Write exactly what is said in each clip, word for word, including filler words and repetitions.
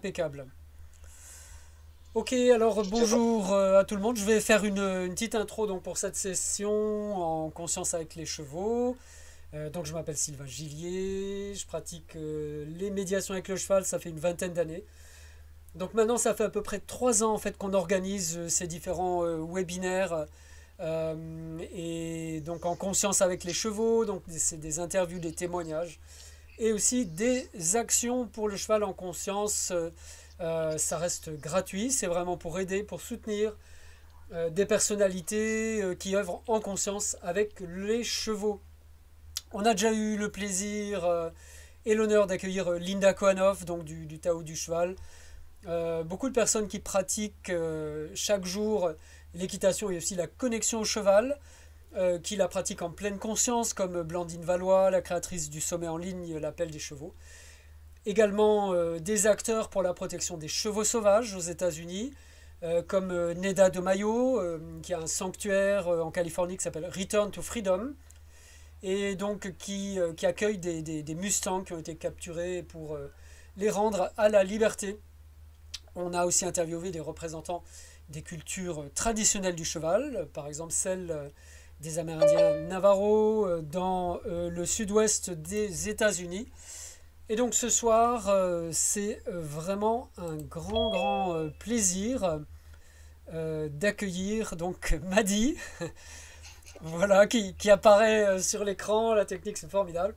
impeccable. Ok, alors bonjour euh, à tout le monde. Je vais faire une, une petite intro donc, pour cette session en conscience avec les chevaux. Euh, donc je m'appelle Sylvain Gillier, je pratique euh, les médiations avec le cheval, ça fait une vingtaine d'années. Donc maintenant ça fait à peu près trois ans en fait qu'on organise euh, ces différents euh, webinaires euh, et donc en conscience avec les chevaux, donc c'est des interviews, des témoignages et aussi des actions pour le cheval en conscience. Euh, euh, ça reste gratuit, c'est vraiment pour aider, pour soutenir euh, des personnalités euh, qui œuvrent en conscience avec les chevaux. On a déjà eu le plaisir euh, et l'honneur d'accueillir euh, Linda Kohanov, donc du, du Tao du cheval. Euh, beaucoup de personnes qui pratiquent euh, chaque jour l'équitation et aussi la connexion au cheval, euh, qui la pratiquent en pleine conscience, comme Blandine Valois, la créatrice du sommet en ligne L'appel des chevaux. Également euh, des acteurs pour la protection des chevaux sauvages aux États-Unis, euh, comme euh, Neda de Mayo, euh, qui a un sanctuaire euh, en Californie qui s'appelle Return to Freedom, et donc qui, euh, qui accueille des, des, des mustangs qui ont été capturés pour euh, les rendre à la liberté. On a aussi interviewé des représentants des cultures traditionnelles du cheval, par exemple celle euh, des Amérindiens Navajo euh, dans euh, le sud-ouest des États-Unis. Et donc ce soir, euh, c'est euh, vraiment un grand, grand euh, plaisir euh, d'accueillir donc Madi, voilà, qui, qui apparaît euh, sur l'écran. La technique, c'est formidable.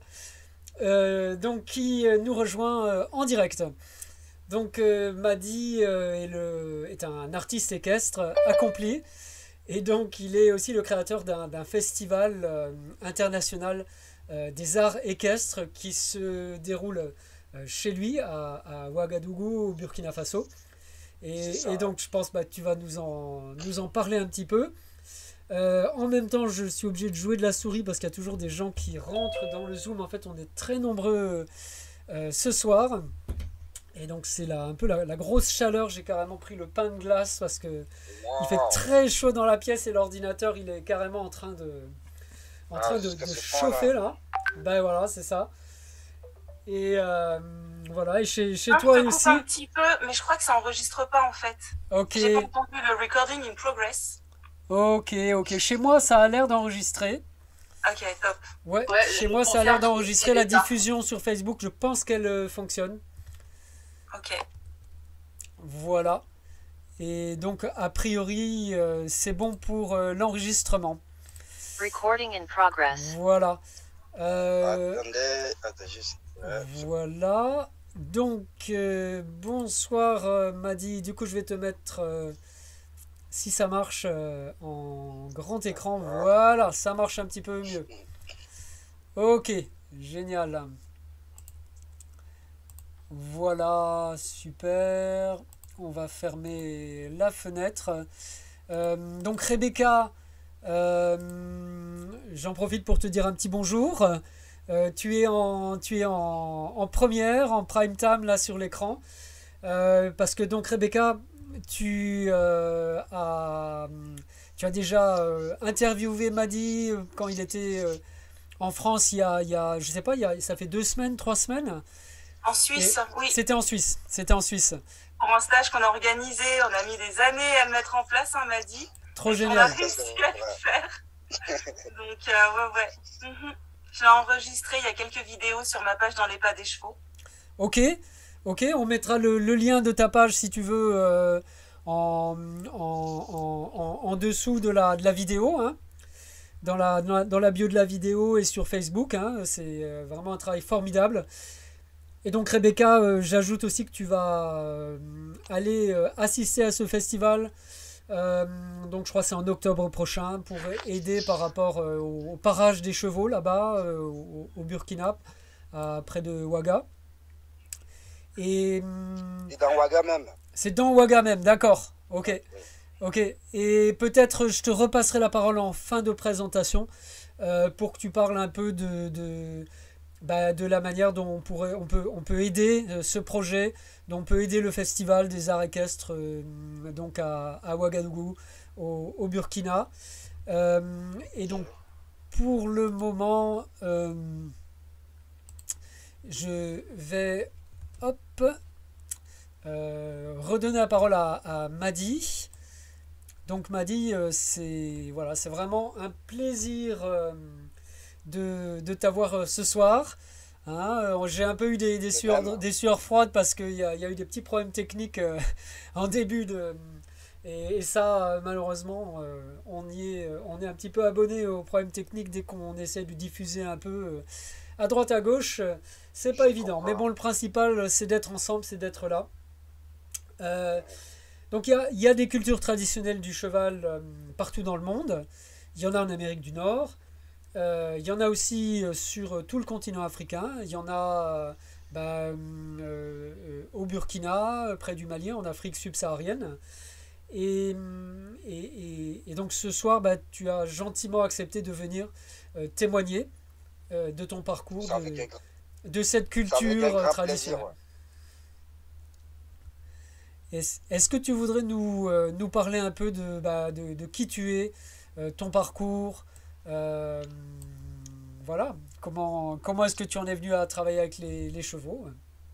Euh, donc qui euh, nous rejoint euh, en direct. Donc euh, Madi euh, est, le, est un artiste équestre accompli. Et donc il est aussi le créateur d'un d'un festival euh, international euh, des arts équestres qui se déroule euh, chez lui à, à Ouagadougou au Burkina Faso. Et, et donc je pense bah, que tu vas nous en, nous en parler un petit peu. Euh, en même temps, je suis obligé de jouer de la souris parce qu'il y a toujours des gens qui rentrent dans le Zoom. En fait, on est très nombreux euh, ce soir. Et donc, c'est là, un peu la, la grosse chaleur. J'ai carrément pris le pain de glace parce que il fait très chaud dans la pièce et l'ordinateur, il est carrément en train de, en train Ah, de, jusqu'à de ce chauffer point-là. là. Ben voilà, c'est ça. Et euh, voilà, et chez, chez Ah, toi je te coupe un aussi. petit peu, mais je crois que ça enregistre pas en fait. Ok, J'ai pas entendu le recording in progress. ok, ok. Chez moi, ça a l'air d'enregistrer. Ok, top. Ouais, Ouais, chez je moi, ça a l'air confirme, d'enregistrer c'est la l'état. diffusion sur Facebook. Je pense qu'elle euh, fonctionne. Ok. Voilà. Et donc, a priori, euh, c'est bon pour euh, l'enregistrement. Recording in progress. Voilà. Euh, Attendez, attends juste. Ouais. voilà. Donc, euh, bonsoir, euh, Madi. Du coup, je vais te mettre, euh, si ça marche, euh, en grand écran. Voilà, ça marche un petit peu mieux. Ok, génial. Voilà, super. On va fermer la fenêtre. Euh, donc Rebecca, euh, j'en profite pour te dire un petit bonjour. Euh, tu es, en, tu es en, en première, en prime time là sur l'écran. Euh, parce que donc Rebecca, tu, euh, as, tu as déjà euh, interviewé Madi euh, quand il était euh, en France il y a, il y a, je sais pas, il y a, ça fait deux semaines, trois semaines. En Suisse, Et oui. c'était en Suisse. C'était en Suisse. Pour un stage qu'on a organisé, on a mis des années à le mettre en place, on m'a dit. Trop On a génial. réussi à le faire. Donc, euh, ouais, ouais. Mhm. J'ai enregistré, il y a quelques vidéos sur ma page dans les pas des chevaux. Ok, ok, on mettra le, le lien de ta page si tu veux euh, en, en, en, en- en dessous de la, de la vidéo, hein, dans la, dans la, dans la bio de la vidéo et sur Facebook. Hein, c'est euh, vraiment un travail formidable. Et donc Rebecca, euh, j'ajoute aussi que tu vas euh, aller euh, assister à ce festival. Euh, donc je crois que c'est en octobre prochain pour aider par rapport euh, au, au parage des chevaux là-bas euh, au, au Burkina, à- près de Ouaga. Et hum, Et dans Ouaga même. c'est dans Ouaga même, d'accord. Ok, Oui. ok. Et peut-être je te repasserai la parole en fin de présentation euh, pour que tu parles un peu de, de, bah, de la manière dont on, pourrait, on, peut, on peut aider euh, ce projet, dont on peut aider le festival des arts équestres euh, donc à, à Ouagadougou, au, au Burkina. Euh, et donc pour le moment, euh, je vais hop, euh, redonner la parole à, à Madi. Donc Madi, euh, c'est voilà, c'est vraiment un plaisir euh, de, de t'avoir euh, ce soir. Hein, euh, j'ai un peu eu des, des, De sueurs, même. des sueurs froides parce qu'il y a, il y a eu des petits problèmes techniques euh, en début de... Et, et ça, euh, malheureusement, euh, on y est, euh, on est un petit peu abonné aux problèmes techniques dès qu'on essaie de diffuser un peu euh, à droite à gauche. euh, C'est pas Je évident. Mais comprends. bon, le principal, euh, c'est d'être ensemble, c'est d'être là. Euh, donc il y a, il y a des cultures traditionnelles du cheval euh, partout dans le monde. Il y en a en Amérique du Nord. Euh, il y en a aussi euh, sur euh, tout le continent africain. Il y en a euh, bah, euh, euh, au Burkina, euh, près du Mali, en Afrique subsaharienne. Et, hum, et, et- et donc ce soir, bah, tu as gentiment accepté de venir euh, témoigner euh, de ton parcours, C'est avec de, un, gra- de cette c'est avec un culture euh, grand plaisir. traditionnelle. Ouais. Est-ce, est-ce que tu voudrais nous, euh, nous parler un peu de, bah, de, de qui tu es, euh, ton parcours, euh, voilà, comment, comment est-ce que tu en es venu à travailler avec les, les chevaux?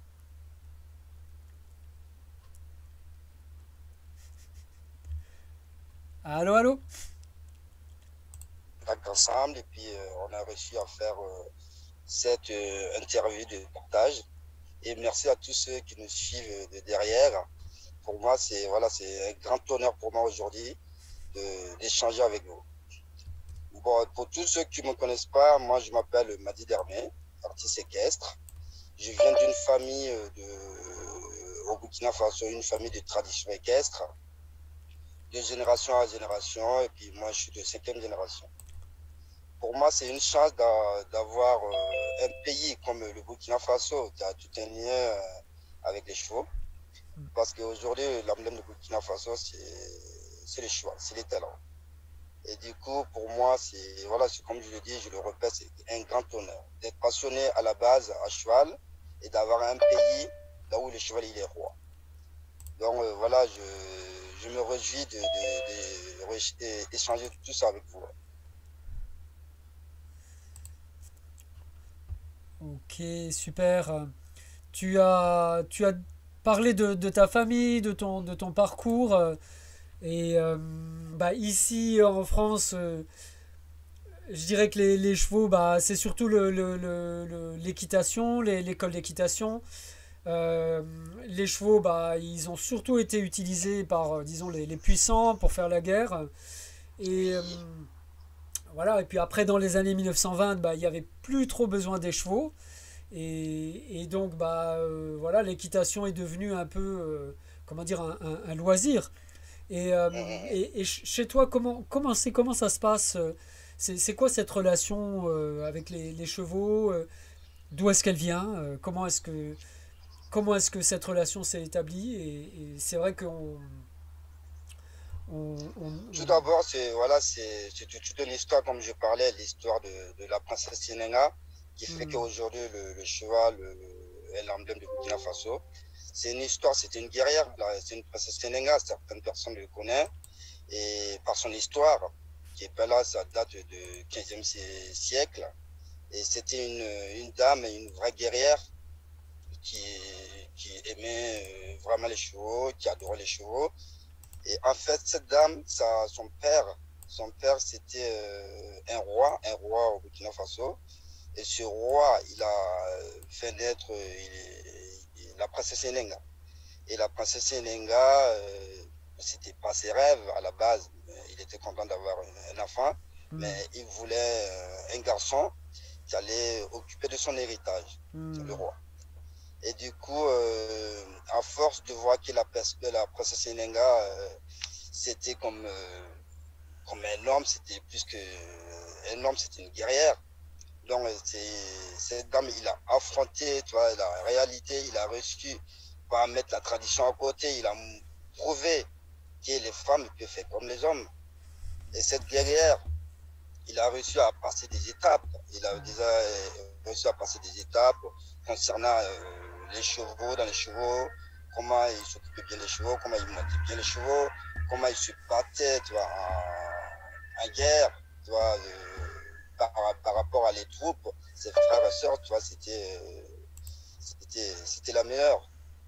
Allô, allô? Contact ensemble et puis euh, on a réussi à faire euh, cette euh, interview de partage. Et merci à tous ceux qui nous suivent de derrière. Pour moi, c'est voilà, c'est un grand honneur pour moi aujourd'hui de- d'échanger avec vous. Bon, pour tous ceux qui ne me connaissent pas, moi je m'appelle Madi Dermé, artiste équestre. Je viens d'une famille euh, de, au Burkina Faso, une famille de tradition équestre, de génération à génération, et puis moi je suis de cinquième génération. Pour moi, c'est une chance d'a- d'avoir euh, un pays comme le Burkina Faso qui a tout un lien euh, avec les chevaux. Parce qu'aujourd'hui, l'emblème du Burkina Faso, c'est c'est les chevaux, c'est les talents. Et du coup, pour moi, c'est, voilà, c'est comme je le dis, je le répète, c'est un grand honneur d'être passionné à la base à cheval et d'avoir un pays là où le cheval il est roi. Donc euh, voilà, je, je me réjouis de, de, de, d'échanger tout ça avec vous. Ok, super. Tu as, tu as parlé de, de ta famille, de ton, de ton parcours. euh, Et euh, bah, ici en France, euh, je dirais que les, les chevaux, bah, c'est surtout le, le- le- le- l'équitation, les- l'école d'équitation. Euh, les chevaux, bah, ils ont surtout été utilisés par, euh, disons, les, les puissants pour faire la guerre. Et euh, Oui, voilà. Et puis après, dans les années mille neuf cent vingt, bah, il n'y avait plus trop besoin des chevaux. Et, et donc, bah, euh, voilà, l'équitation est devenue un peu, euh, comment dire, un, un- un loisir. Et, euh, mhm. et, et chez toi, comment, comment, c'est, comment ça se passe? euh, C'est, c'est quoi cette relation euh, avec les, les chevaux? euh, D'où est-ce qu'elle vient? euh, Comment est-ce que, comment est-ce que cette relation s'est établie? Et, et c'est vrai qu'on on, on- Tout on- d'abord, c'est voilà, c'est c'est toute une histoire, comme je parlais, l'histoire de, de la princesse Sénéga, qui fait hmm, qu'aujourd'hui, le, le cheval le- est l'emblème de Burkina Faso. C'est une histoire, c'était une guerrière, là, c'est une princesse Sénéga, certaines personnes le connaissent, et par son histoire, qui est pas là, ça date du quinzième sie- siècle, et c'était une, une dame, une vraie guerrière, qui, qui aimait euh, vraiment les chevaux, qui adorait les chevaux, et en fait, cette dame, ça, son père, son père, c'était euh, un roi, un roi au Burkina Faso. Et ce roi, il a euh, fait naître euh, il- il- la princesse Elenga. Et la princesse Elenga, euh, c'était pas ses rêves à la base. Il était content d'avoir un, un enfant, hmm, mais il voulait euh, un garçon qui allait occuper de son héritage, le hmm, roi. Et du coup, euh, à force de voir que la, la princesse Elenga, euh, c'était comme, euh, comme un homme, c'était plus que euh, un homme, c'était une guerrière. Donc, c'est, cette dame, il a affronté, tu vois, la réalité, il a réussi à mettre la tradition à côté, il a prouvé que les femmes peuvent faire comme les hommes. Et cette guerrière, il a réussi à passer des étapes. Il a déjà euh, réussi à passer des étapes concernant euh, les chevaux, dans les chevaux, comment il s'occupait bien des chevaux, comment il montait bien les chevaux, comment il se battait, tu vois, en, en guerre, tu vois, euh, par, par rapport à les troupes, ses frères et sœurs, tu vois, c'était, euh, c'était, c'était la meilleure.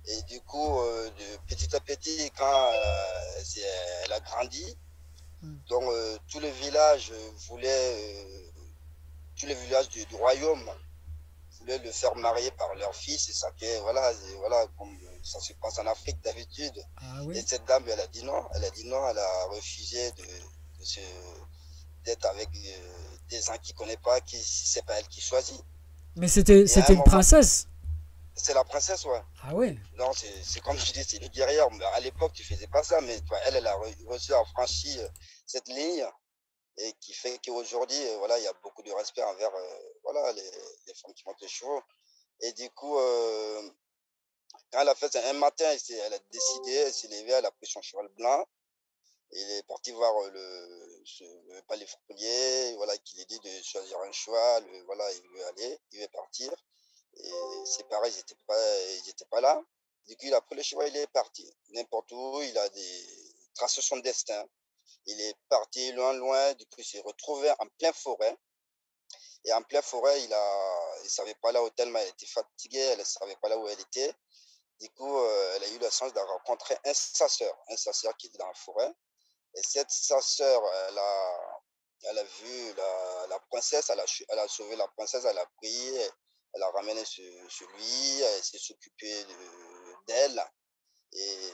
Et du coup, euh, de petit à petit, quand euh, c'est- elle a grandi, Hmm. donc euh, tous les villages euh, voulaient, euh, tous les villages du, du royaume voulaient le faire marier par leur fils. Et ça fait, voilà, et voilà, comme ça se passe en Afrique d'habitude. Ah Et oui. cette dame, elle a dit non, elle a dit non, elle a refusé de, de se, d'être avec euh, des gens qui ne connaît pas, qui c'est pas elle qui choisit. Mais c'était Et à c'était un une moment, princesse. c'est la princesse, ouais. Ah oui. Non, c'est comme je dis, c'est une guerrière. Mais à l'époque, tu faisais pas ça, mais toi, elle, elle a reçu, a franchi euh, cette ligne et qui fait qu'aujourd'hui, euh, voilà, il y a beaucoup de respect envers euh, voilà, les, les femmes qui montent les chevaux. Et du coup, euh, quand elle a fait ça un matin, elle, elle a décidé, elle s'est levée, elle a pris son cheval blanc. Et il est parti voir euh, le, ce, le palais foulier, voilà, qui lui dit de choisir un cheval, euh, voilà, il veut aller, il veut partir. Et c'est pareil, ils n'étaient pas, ils étaient pas là. Du coup, il a pris le cheval, il est parti. N'importe où, il a des, tracé son destin. Il est parti loin, loin. Du coup, il s'est retrouvé en pleine forêt. Et en pleine forêt, il a, il savait pas là où tellement elle était fatiguée, elle ne savait pas là où elle était. Du coup, euh, elle a eu la chance de rencontrer un chasseur, un chasseur qui était dans la forêt. Et cette sa sœur, elle a, elle a vu la, la princesse, elle a, elle a sauvé la princesse, elle a pris, elle a ramené chez, chez lui, elle s'est s'occuper d'elle. Et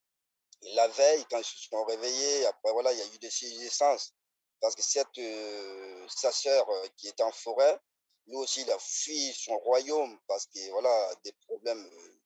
la veille, quand ils se sont réveillés, après voilà, il y a eu des saisissances. Parce que cette, euh, sa sœur euh, qui était en forêt, lui aussi, il a fui son royaume parce que voilà, des problèmes euh,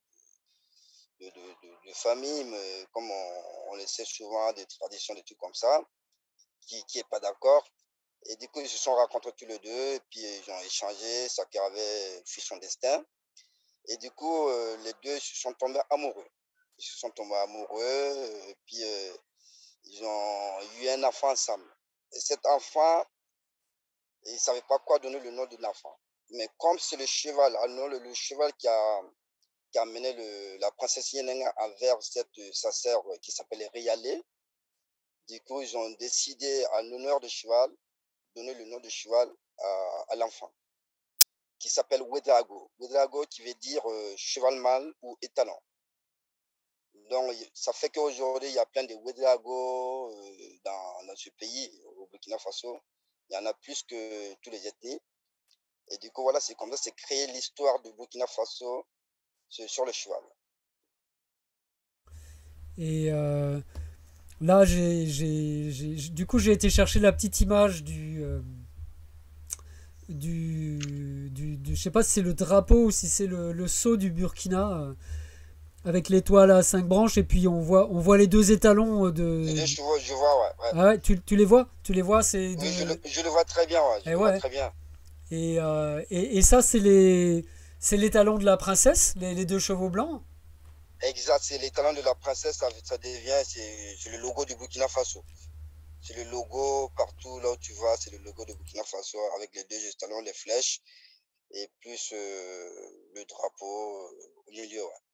de, de, de, de famille, mais comme on, on le sait souvent, des traditions, des trucs comme ça, qui qui est pas d'accord. Et du coup, ils se sont rencontrés tous les deux, et puis ils ont échangé, chacun avait fait son destin. Et du coup, euh, les deux se sont tombés amoureux. Ils se sont tombés amoureux, et puis euh, ils ont eu un enfant ensemble. Et cet enfant, ils ne savaient pas quoi donner le nom de l'enfant. Mais comme c'est le cheval, alors le, le cheval qui a, qui a amené le, la princesse Yenenga envers cette, sa sœur qui s'appelait Rialé, du coup, ils ont décidé, en l'honneur du cheval, donner le nom de cheval à, à l'enfant, qui s'appelle Wedrago. Wedrago qui veut dire euh, cheval mâle ou étalon. Donc, ça fait qu'aujourd'hui, il y a plein de Wedrago euh, dans, dans ce pays, au Burkina Faso. Il y en a plus que tous les ethnies. Et du coup, voilà, c'est comme ça, c'est créé l'histoire du Burkina Faso sur le cheval. Et euh, là, j'ai, j'ai, j'ai- du coup, j'ai été chercher la petite image du, euh, du, du, du- je sais pas si c'est le drapeau ou si c'est le, le sceau du Burkina euh, avec l'étoile à cinq branches et puis on voit, on voit les deux étalons euh, Les de. deux chevaux, je vois, ouais. ouais. Ah ouais, tu, tu les vois, tu les vois, c'est Oui, je le, de. je le vois très bien, ouais, je Eh le vois ouais. très bien. Et, euh, et, et ça, c'est les, c'est l'étalon de la princesse, les, les deux chevaux blancs. Exact, c'est l'étalon de la princesse, ça, ça devient, c'est le logo du Burkina Faso. C'est le logo partout là où tu vas, c'est le logo de Burkina Faso avec les deux étalons, les flèches et plus euh, le drapeau euh, au milieu. Ouais.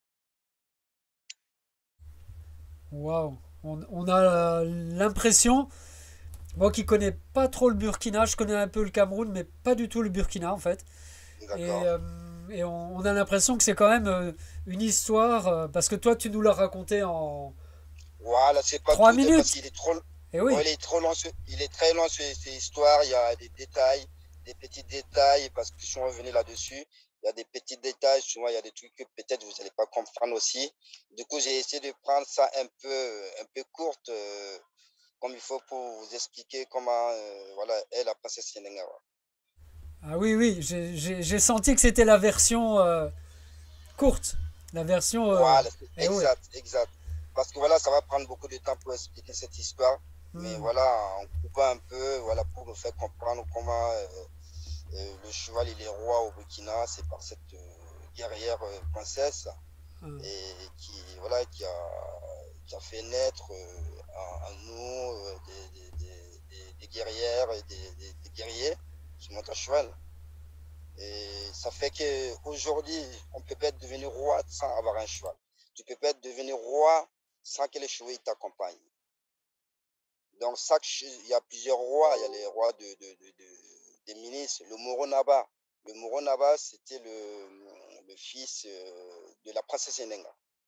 Waouh. On, on a l'impression, moi qui connais pas trop le Burkina, je connais un peu le Cameroun, mais pas du tout le Burkina en fait. Et, D'accord. euh, et on, on a l'impression que c'est quand même euh, une histoire, euh, parce que toi tu nous l'as raconté en Voilà, c'est pas trois tout de, parce minutes. qu'il est trop, Et oh, oui. il est trop long, il est très long ces histoires. Il y a des détails, des petits détails, parce que si on revenait là-dessus, il y a des petits détails. Souvent, il y a des trucs que peut-être vous n'allez pas comprendre aussi. Du coup, j'ai essayé de prendre ça un peu, un peu courte. Euh, comme il faut pour vous expliquer comment euh, voilà, est la princesse Yenenga. Ouais. Ah oui, oui, j'ai j'ai- j'ai senti que c'était la version euh, courte. La version... euh, Voilà, Eh oui. exact, exact. Parce que voilà, ça va prendre beaucoup de temps pour expliquer cette histoire. Mais Hmm. voilà, en coupant un peu, voilà, pour nous faire comprendre comment euh, euh, le cheval il est roi au Burkina, c'est par cette euh, guerrière euh, princesse Hmm. et qui voilà qui a, qui a fait naître euh, en, en nous euh, des, des, des, des, des guerrières et des, des, des guerriers qui montent à cheval. Et ça fait qu'aujourd'hui, on ne peut pas être devenu roi sans avoir un cheval. Tu ne peux pas être devenu roi sans que les chevaux t'accompagnent. Donc, chaque, il y a plusieurs rois. Il y a les rois de, de, de, de des ministres. Le Moronaba. Le Moronaba, c'était le, le fils euh, de la princesse Yenenga.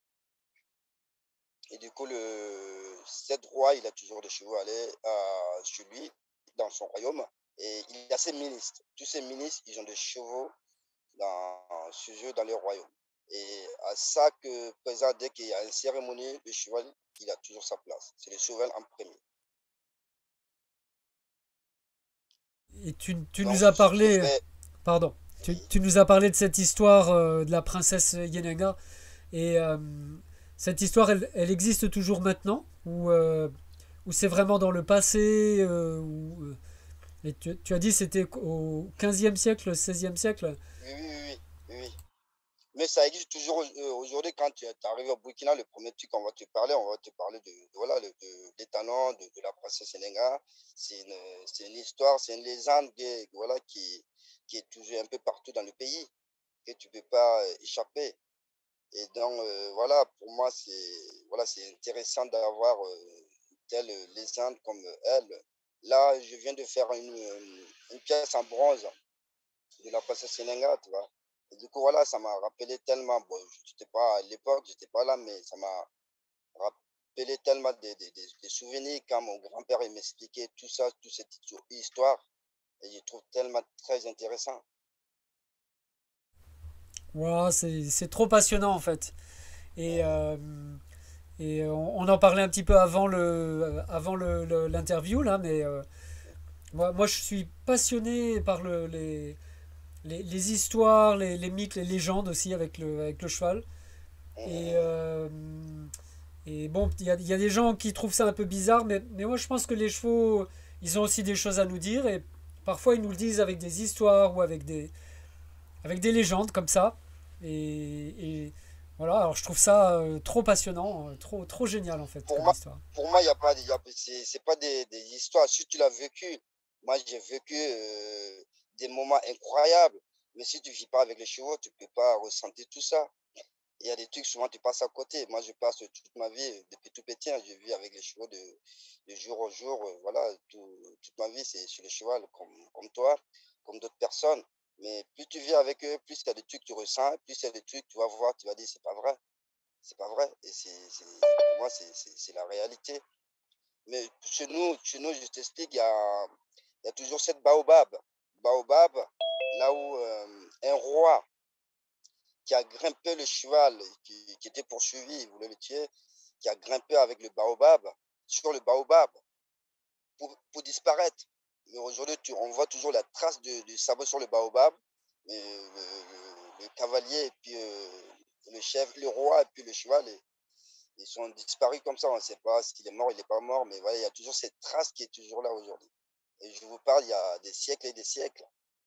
Et du coup, le, cette roi, il a toujours des chevaux allés à, chez lui, dans son royaume. Et il y a ses ministres. Tous ces ministres, ils ont des chevaux dans, chez eux dans les royaumes. Et à chaque présent, dès qu'il y a une cérémonie, le cheval, il a toujours sa place. C'est le cheval en premier. Et tu, tu nous Donc, as si tu parlé, fais... pardon, tu, Oui. tu nous as parlé de cette histoire euh, de la princesse Yenanga. Et euh, cette histoire, elle, elle existe toujours maintenant? Ou, euh, ou c'est vraiment dans le passé euh, ou, euh, et tu, tu as dit que c'était au quinzième siècle, seizième siècle? Oui, oui, oui, oui, oui. Mais ça existe toujours euh, aujourd'hui quand tu arrives au Burkina, le premier truc qu'on va te parler, on va te parler de, de, voilà, de, de, des talents de, de la princesse Sénégal. C'est une, c'est une histoire, c'est une légende qui, voilà, qui, qui est toujours un peu partout dans le pays, que tu ne peux pas euh, échapper. Et donc, euh, voilà, pour moi, c'est voilà, c'est intéressant d'avoir euh, telle légende comme elle. Là, je viens de faire une, une pièce en bronze de la princesse Sénégal, tu vois. Et du coup, voilà, ça m'a rappelé tellement, bon, j'étais pas à l'époque, j'étais pas là, mais ça m'a rappelé tellement des, des, des, des souvenirs quand mon grand-père il m'expliquait tout ça, toute cette histoire. Et je trouve tellement très intéressant. Wow, c'est, c'est trop passionnant en fait. Et, euh, et on, on en parlait un petit peu avant le, avant le, le- l'interview là, mais euh, moi, moi je suis passionné par le, les, les, les histoires, les, les mythes, les légendes aussi avec le, avec le cheval. Et, euh, et bon, il y a, il y a des gens qui trouvent ça un peu bizarre, mais, mais moi je pense que les chevaux, ils ont aussi des choses à nous dire et parfois ils nous le disent avec des histoires ou avec des, avec des légendes comme ça. Et, et voilà, alors je trouve ça euh, trop passionnant, euh, trop, trop génial en fait Pour comme moi, histoire. pour moi, il y a pas, de- y a- c'est c'est pas des, des histoires. Si tu l'as vécu, moi j'ai vécu euh, des moments incroyables. Mais si tu vis pas avec les chevaux, tu peux pas ressentir tout ça. Il y a des trucs, souvent tu passes à côté. Moi, je passe toute ma vie, depuis tout petit, hein, je vis avec les chevaux de, de jour au jour. euh, Voilà, tout- toute ma vie, c'est sur les chevaux, comme, comme toi, comme d'autres personnes. Mais plus tu vis avec eux, plus il y a des trucs que tu ressens, plus il y a des trucs que tu vas voir, tu vas dire, c'est pas vrai. C'est pas vrai. Et c'est, c'est- pour moi, c'est c'est- c'est la réalité. Mais chez nous, chez nous, je t'explique, il y a, il y a toujours cette baobab. Baobab, là où euh, un roi qui a grimpé le cheval qui, qui était poursuivi, il voulait le tuer, qui a grimpé avec le baobab, sur le baobab, pour, pour disparaître. Mais aujourd'hui, tu- on voit toujours la trace de- du sabot sur le baobab. Mais le, le- le cavalier et puis euh, le chef, le roi et puis le cheval, et- ils sont disparus comme ça. On ne sait pas s'il est mort, il n'est pas mort. Mais voilà, il y a toujours cette trace qui est toujours là aujourd'hui. Et je vous parle, il y a des siècles et des siècles.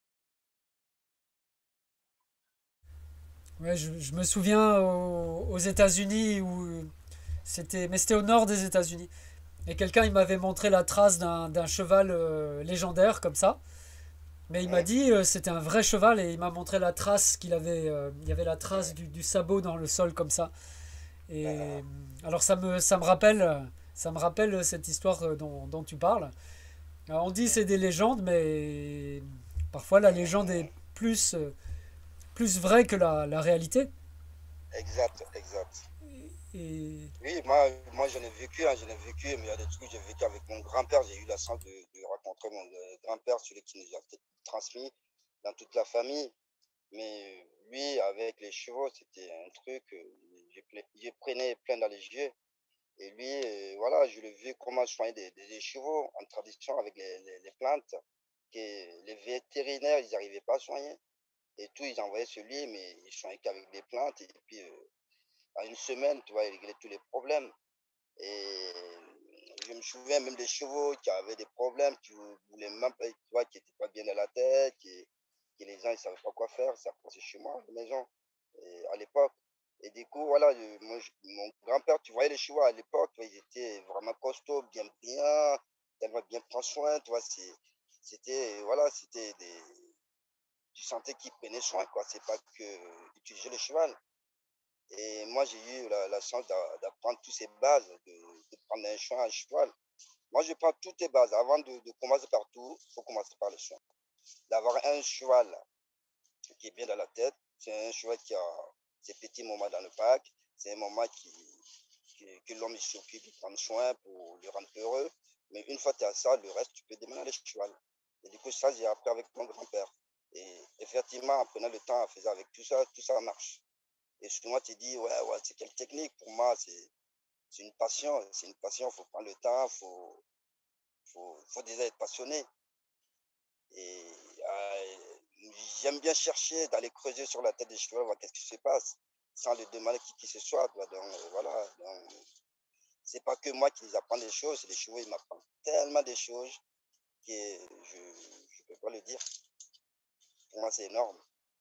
Ouais, je, je me souviens aux, aux États-Unis où c'était, mais c'était au nord des États-Unis. Et quelqu'un il m'avait montré la trace d'un, d'un cheval euh, légendaire comme ça. Mais il m'a Hein. dit euh, c'était un vrai cheval et il m'a montré la trace qu'il avait. Euh, il y avait la trace Hein. du, du sabot dans le sol comme ça. Et Hein. alors ça me, ça me rappelle, ça me rappelle cette histoire euh, dont, dont tu parles. Alors, on dit c'est des légendes, mais parfois la légende est Hein. plus, euh, plus vraie que la, la réalité. Exact, exact. Et Oui, moi, moi j'en ai vécu, hein, j'en ai vécu, mais il y a des trucs que j'ai vécu avec mon grand-père. J'ai eu la chance de, de rencontrer mon euh, grand-père, celui qui nous a peut-être transmis dans toute la famille. Mais lui, avec les chevaux, c'était un truc, euh, je, pla- je prenais plein dans les yeux. Et lui, euh, voilà, je l'ai vu comment soigner des, des- des chevaux en tradition avec les, les- les plantes que les vétérinaires, ils n'arrivaient pas à soigner. Et tout, ils envoyaient sur lui, mais ils soignaient qu'avec des plantes. Et puis, euh, en une semaine, tu vois, il réglait tous les problèmes. Et je me souviens même des chevaux qui avaient des problèmes, qui voulaient même pas, tu vois, qui n'étaient pas bien dans la tête, qui, qui les gens ne savaient pas quoi faire. Ça passait chez moi, à la maison, et à l'époque. Et du coup, voilà, je- moi, je- mon grand-père, tu voyais les chevaux à l'époque, tu vois, ils étaient vraiment costauds, bien, bien, tellement bien prendre soin, tu vois, c'est- c'était, voilà, c'était des, tu sentais qu'ils prenaient soin, quoi. C'est pas que utiliser le cheval. Et moi, j'ai eu la, la chance d'a- d'apprendre toutes ces bases, de, de prendre un chien, un cheval. Moi, je prends toutes les bases. Avant de, de commencer par tout, il faut commencer par le chien. D'avoir un cheval qui est bien dans la tête, c'est un cheval qui a ses petits moments dans le parc, c'est un moment qui, qui que, que l'homme il s'occupe, il prend soin pour le rendre heureux. Mais une fois que tu as ça, le reste, tu peux démarrer le cheval. Et du coup, ça, j'ai appris avec mon grand-père. Et effectivement, en prenant le temps, en faisant avec tout ça, tout ça marche. Et souvent, tu dis, ouais, ouais, c'est quelle technique? Pour moi, c'est c'est une passion. C'est une passion, il faut prendre le temps, il faut, faut, faut déjà être passionné. Et euh, j'aime bien chercher, d'aller creuser sur la tête des chevaux, voir qu'est-ce qui se passe, sans le demander qui, qui ce soit. Donc, euh, voilà. Donc, c'est pas que moi qui les apprends des choses, c'est les chevaux, ils m'apprennent tellement de choses que je ne peux pas le dire. Pour moi, c'est énorme.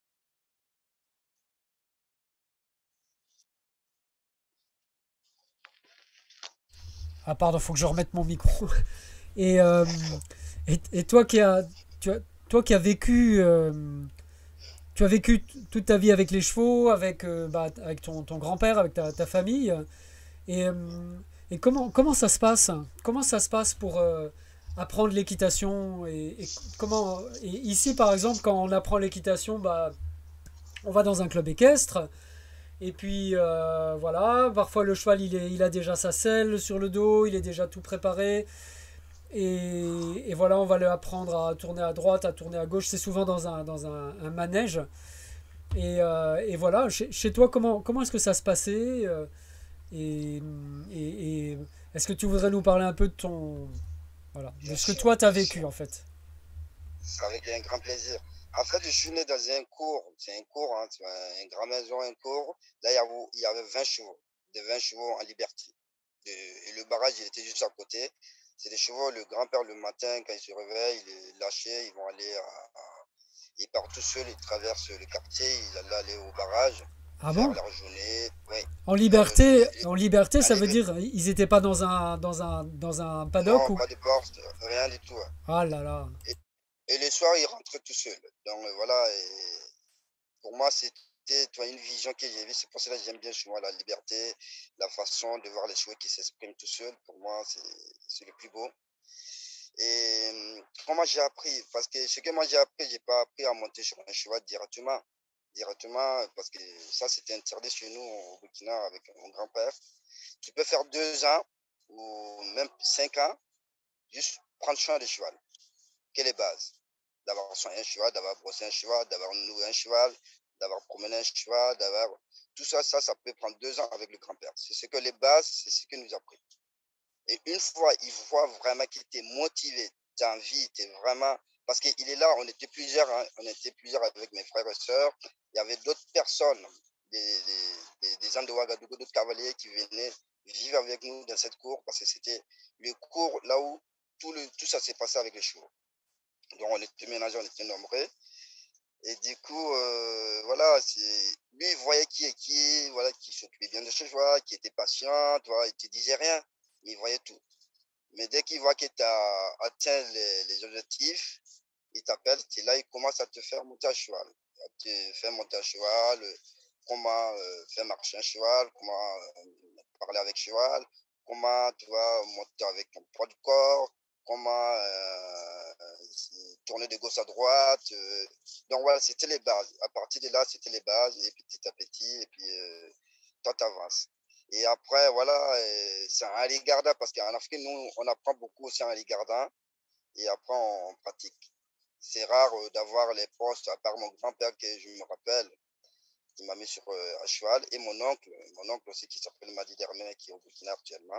Ah pardon, faut que je remette mon micro. Et, euh, et, et toi qui as, tu as, toi qui as vécu, euh, tu as vécu t- toute ta vie avec les chevaux, avec, euh, bah, avec ton, ton grand-père, avec ta, ta famille. Et, euh, et comment, comment ça se passe? Comment ça se passe pour euh, apprendre l'équitation et, et comment, et ici, par exemple, quand on apprend l'équitation, bah, on va dans un club équestre. Et puis euh, voilà, parfois le cheval il, est, il a déjà sa selle sur le dos, il est déjà tout préparé. Et, et voilà, on va lui apprendre à tourner à droite, à tourner à gauche. C'est souvent dans un, dans un, un manège. Et, euh, et voilà, chez, chez toi, comment, comment est-ce que ça se passait euh, et, et, et est-ce que tu voudrais nous parler un peu de ton, voilà, de Bien ce que sûr, toi tu as bien sûr. vécu en fait? C'est avec un grand plaisir. En fait, je suis né dans un cours. C'est un cours, hein, c'est un, un grand maison, un cours. Là, il y avait, il y avait vingt chevaux, de vingt chevaux en liberté. Et, et le barrage, il était juste à côté. C'est des chevaux, le grand-père, le matin, quand il se réveille, il est lâché, ils vont aller à, à- ils partent tout seuls, ils traversent le quartier, ils allaient aller au barrage, Ah faire bon? leur journée, oui, En faire leur journée. liberté, Et en liberté, à ça veut l'éve- dire ils n'étaient pas dans un, dans un, dans un paddock non, ou? pas de porte, rien du tout, hein. Ah là là. Et, et le soir, ils rentrent tout seuls. Donc euh, voilà, et pour moi, c'était toi, une vision que j'ai vue. C'est pour cela que j'aime bien souvent la liberté, la façon de voir les chevaux qui s'expriment tout seuls. Pour moi, c'est c'est le plus beau. Et hum, comment j'ai appris? Parce que ce que moi j'ai appris, j'ai pas appris à monter sur un cheval directement. Directement, parce que ça, c'était interdit chez nous au Burkina avec mon grand-père. Tu peux faire deux ans ou même cinq ans, juste prendre soin du cheval. Quelle est les bases? D'avoir soigné un cheval, d'avoir brossé un cheval, d'avoir noué un cheval, d'avoir promené un cheval, d'avoir. Tout ça, ça, ça peut prendre deux ans avec le grand-père. C'est ce que les bases, c'est ce que nous a appris. Et une fois, il voit vraiment qu'il était motivé, tu as envie, tu es vraiment. Parce qu'il est là, on était plusieurs, hein, on était plusieurs avec mes frères et sœurs. Il y avait d'autres personnes, des, des, des, des gens de Ouagadougou, d'autres cavaliers qui venaient vivre avec nous dans cette cour, parce que c'était le cours là où tout, le, tout ça s'est passé avec les chevaux. Donc on était mélangés, on était nombreux. Et du coup, euh, voilà, c'est lui, il voyait qui est qui, voilà, qui s'occupait bien de ce choix, qui était patient, tu vois, il te disait rien, mais il voyait tout. Mais dès qu'il voit que tu as atteint les, les objectifs, il t'appelle, c'est là, il commence à te faire monter à cheval. À te faire monter à cheval, euh, comment euh, faire marcher un cheval, comment euh, parler avec cheval, comment tu vas monter avec ton poids du corps, comment euh, tourner de gauche à droite. euh. Donc voilà, c'était les bases. À partir de là, c'était les bases, et petit à petit, et puis euh, toi, t'avances. Et après, voilà, euh, c'est un aligarda, parce qu'en Afrique, nous, on apprend beaucoup aussi en aligarda, et après, on, on pratique. C'est rare euh, d'avoir les postes, à part mon grand-père que je me rappelle, qui m'a mis sur euh, à cheval, et mon oncle, mon oncle aussi qui s'appelle Madi Dermet, qui est au Burkina actuellement,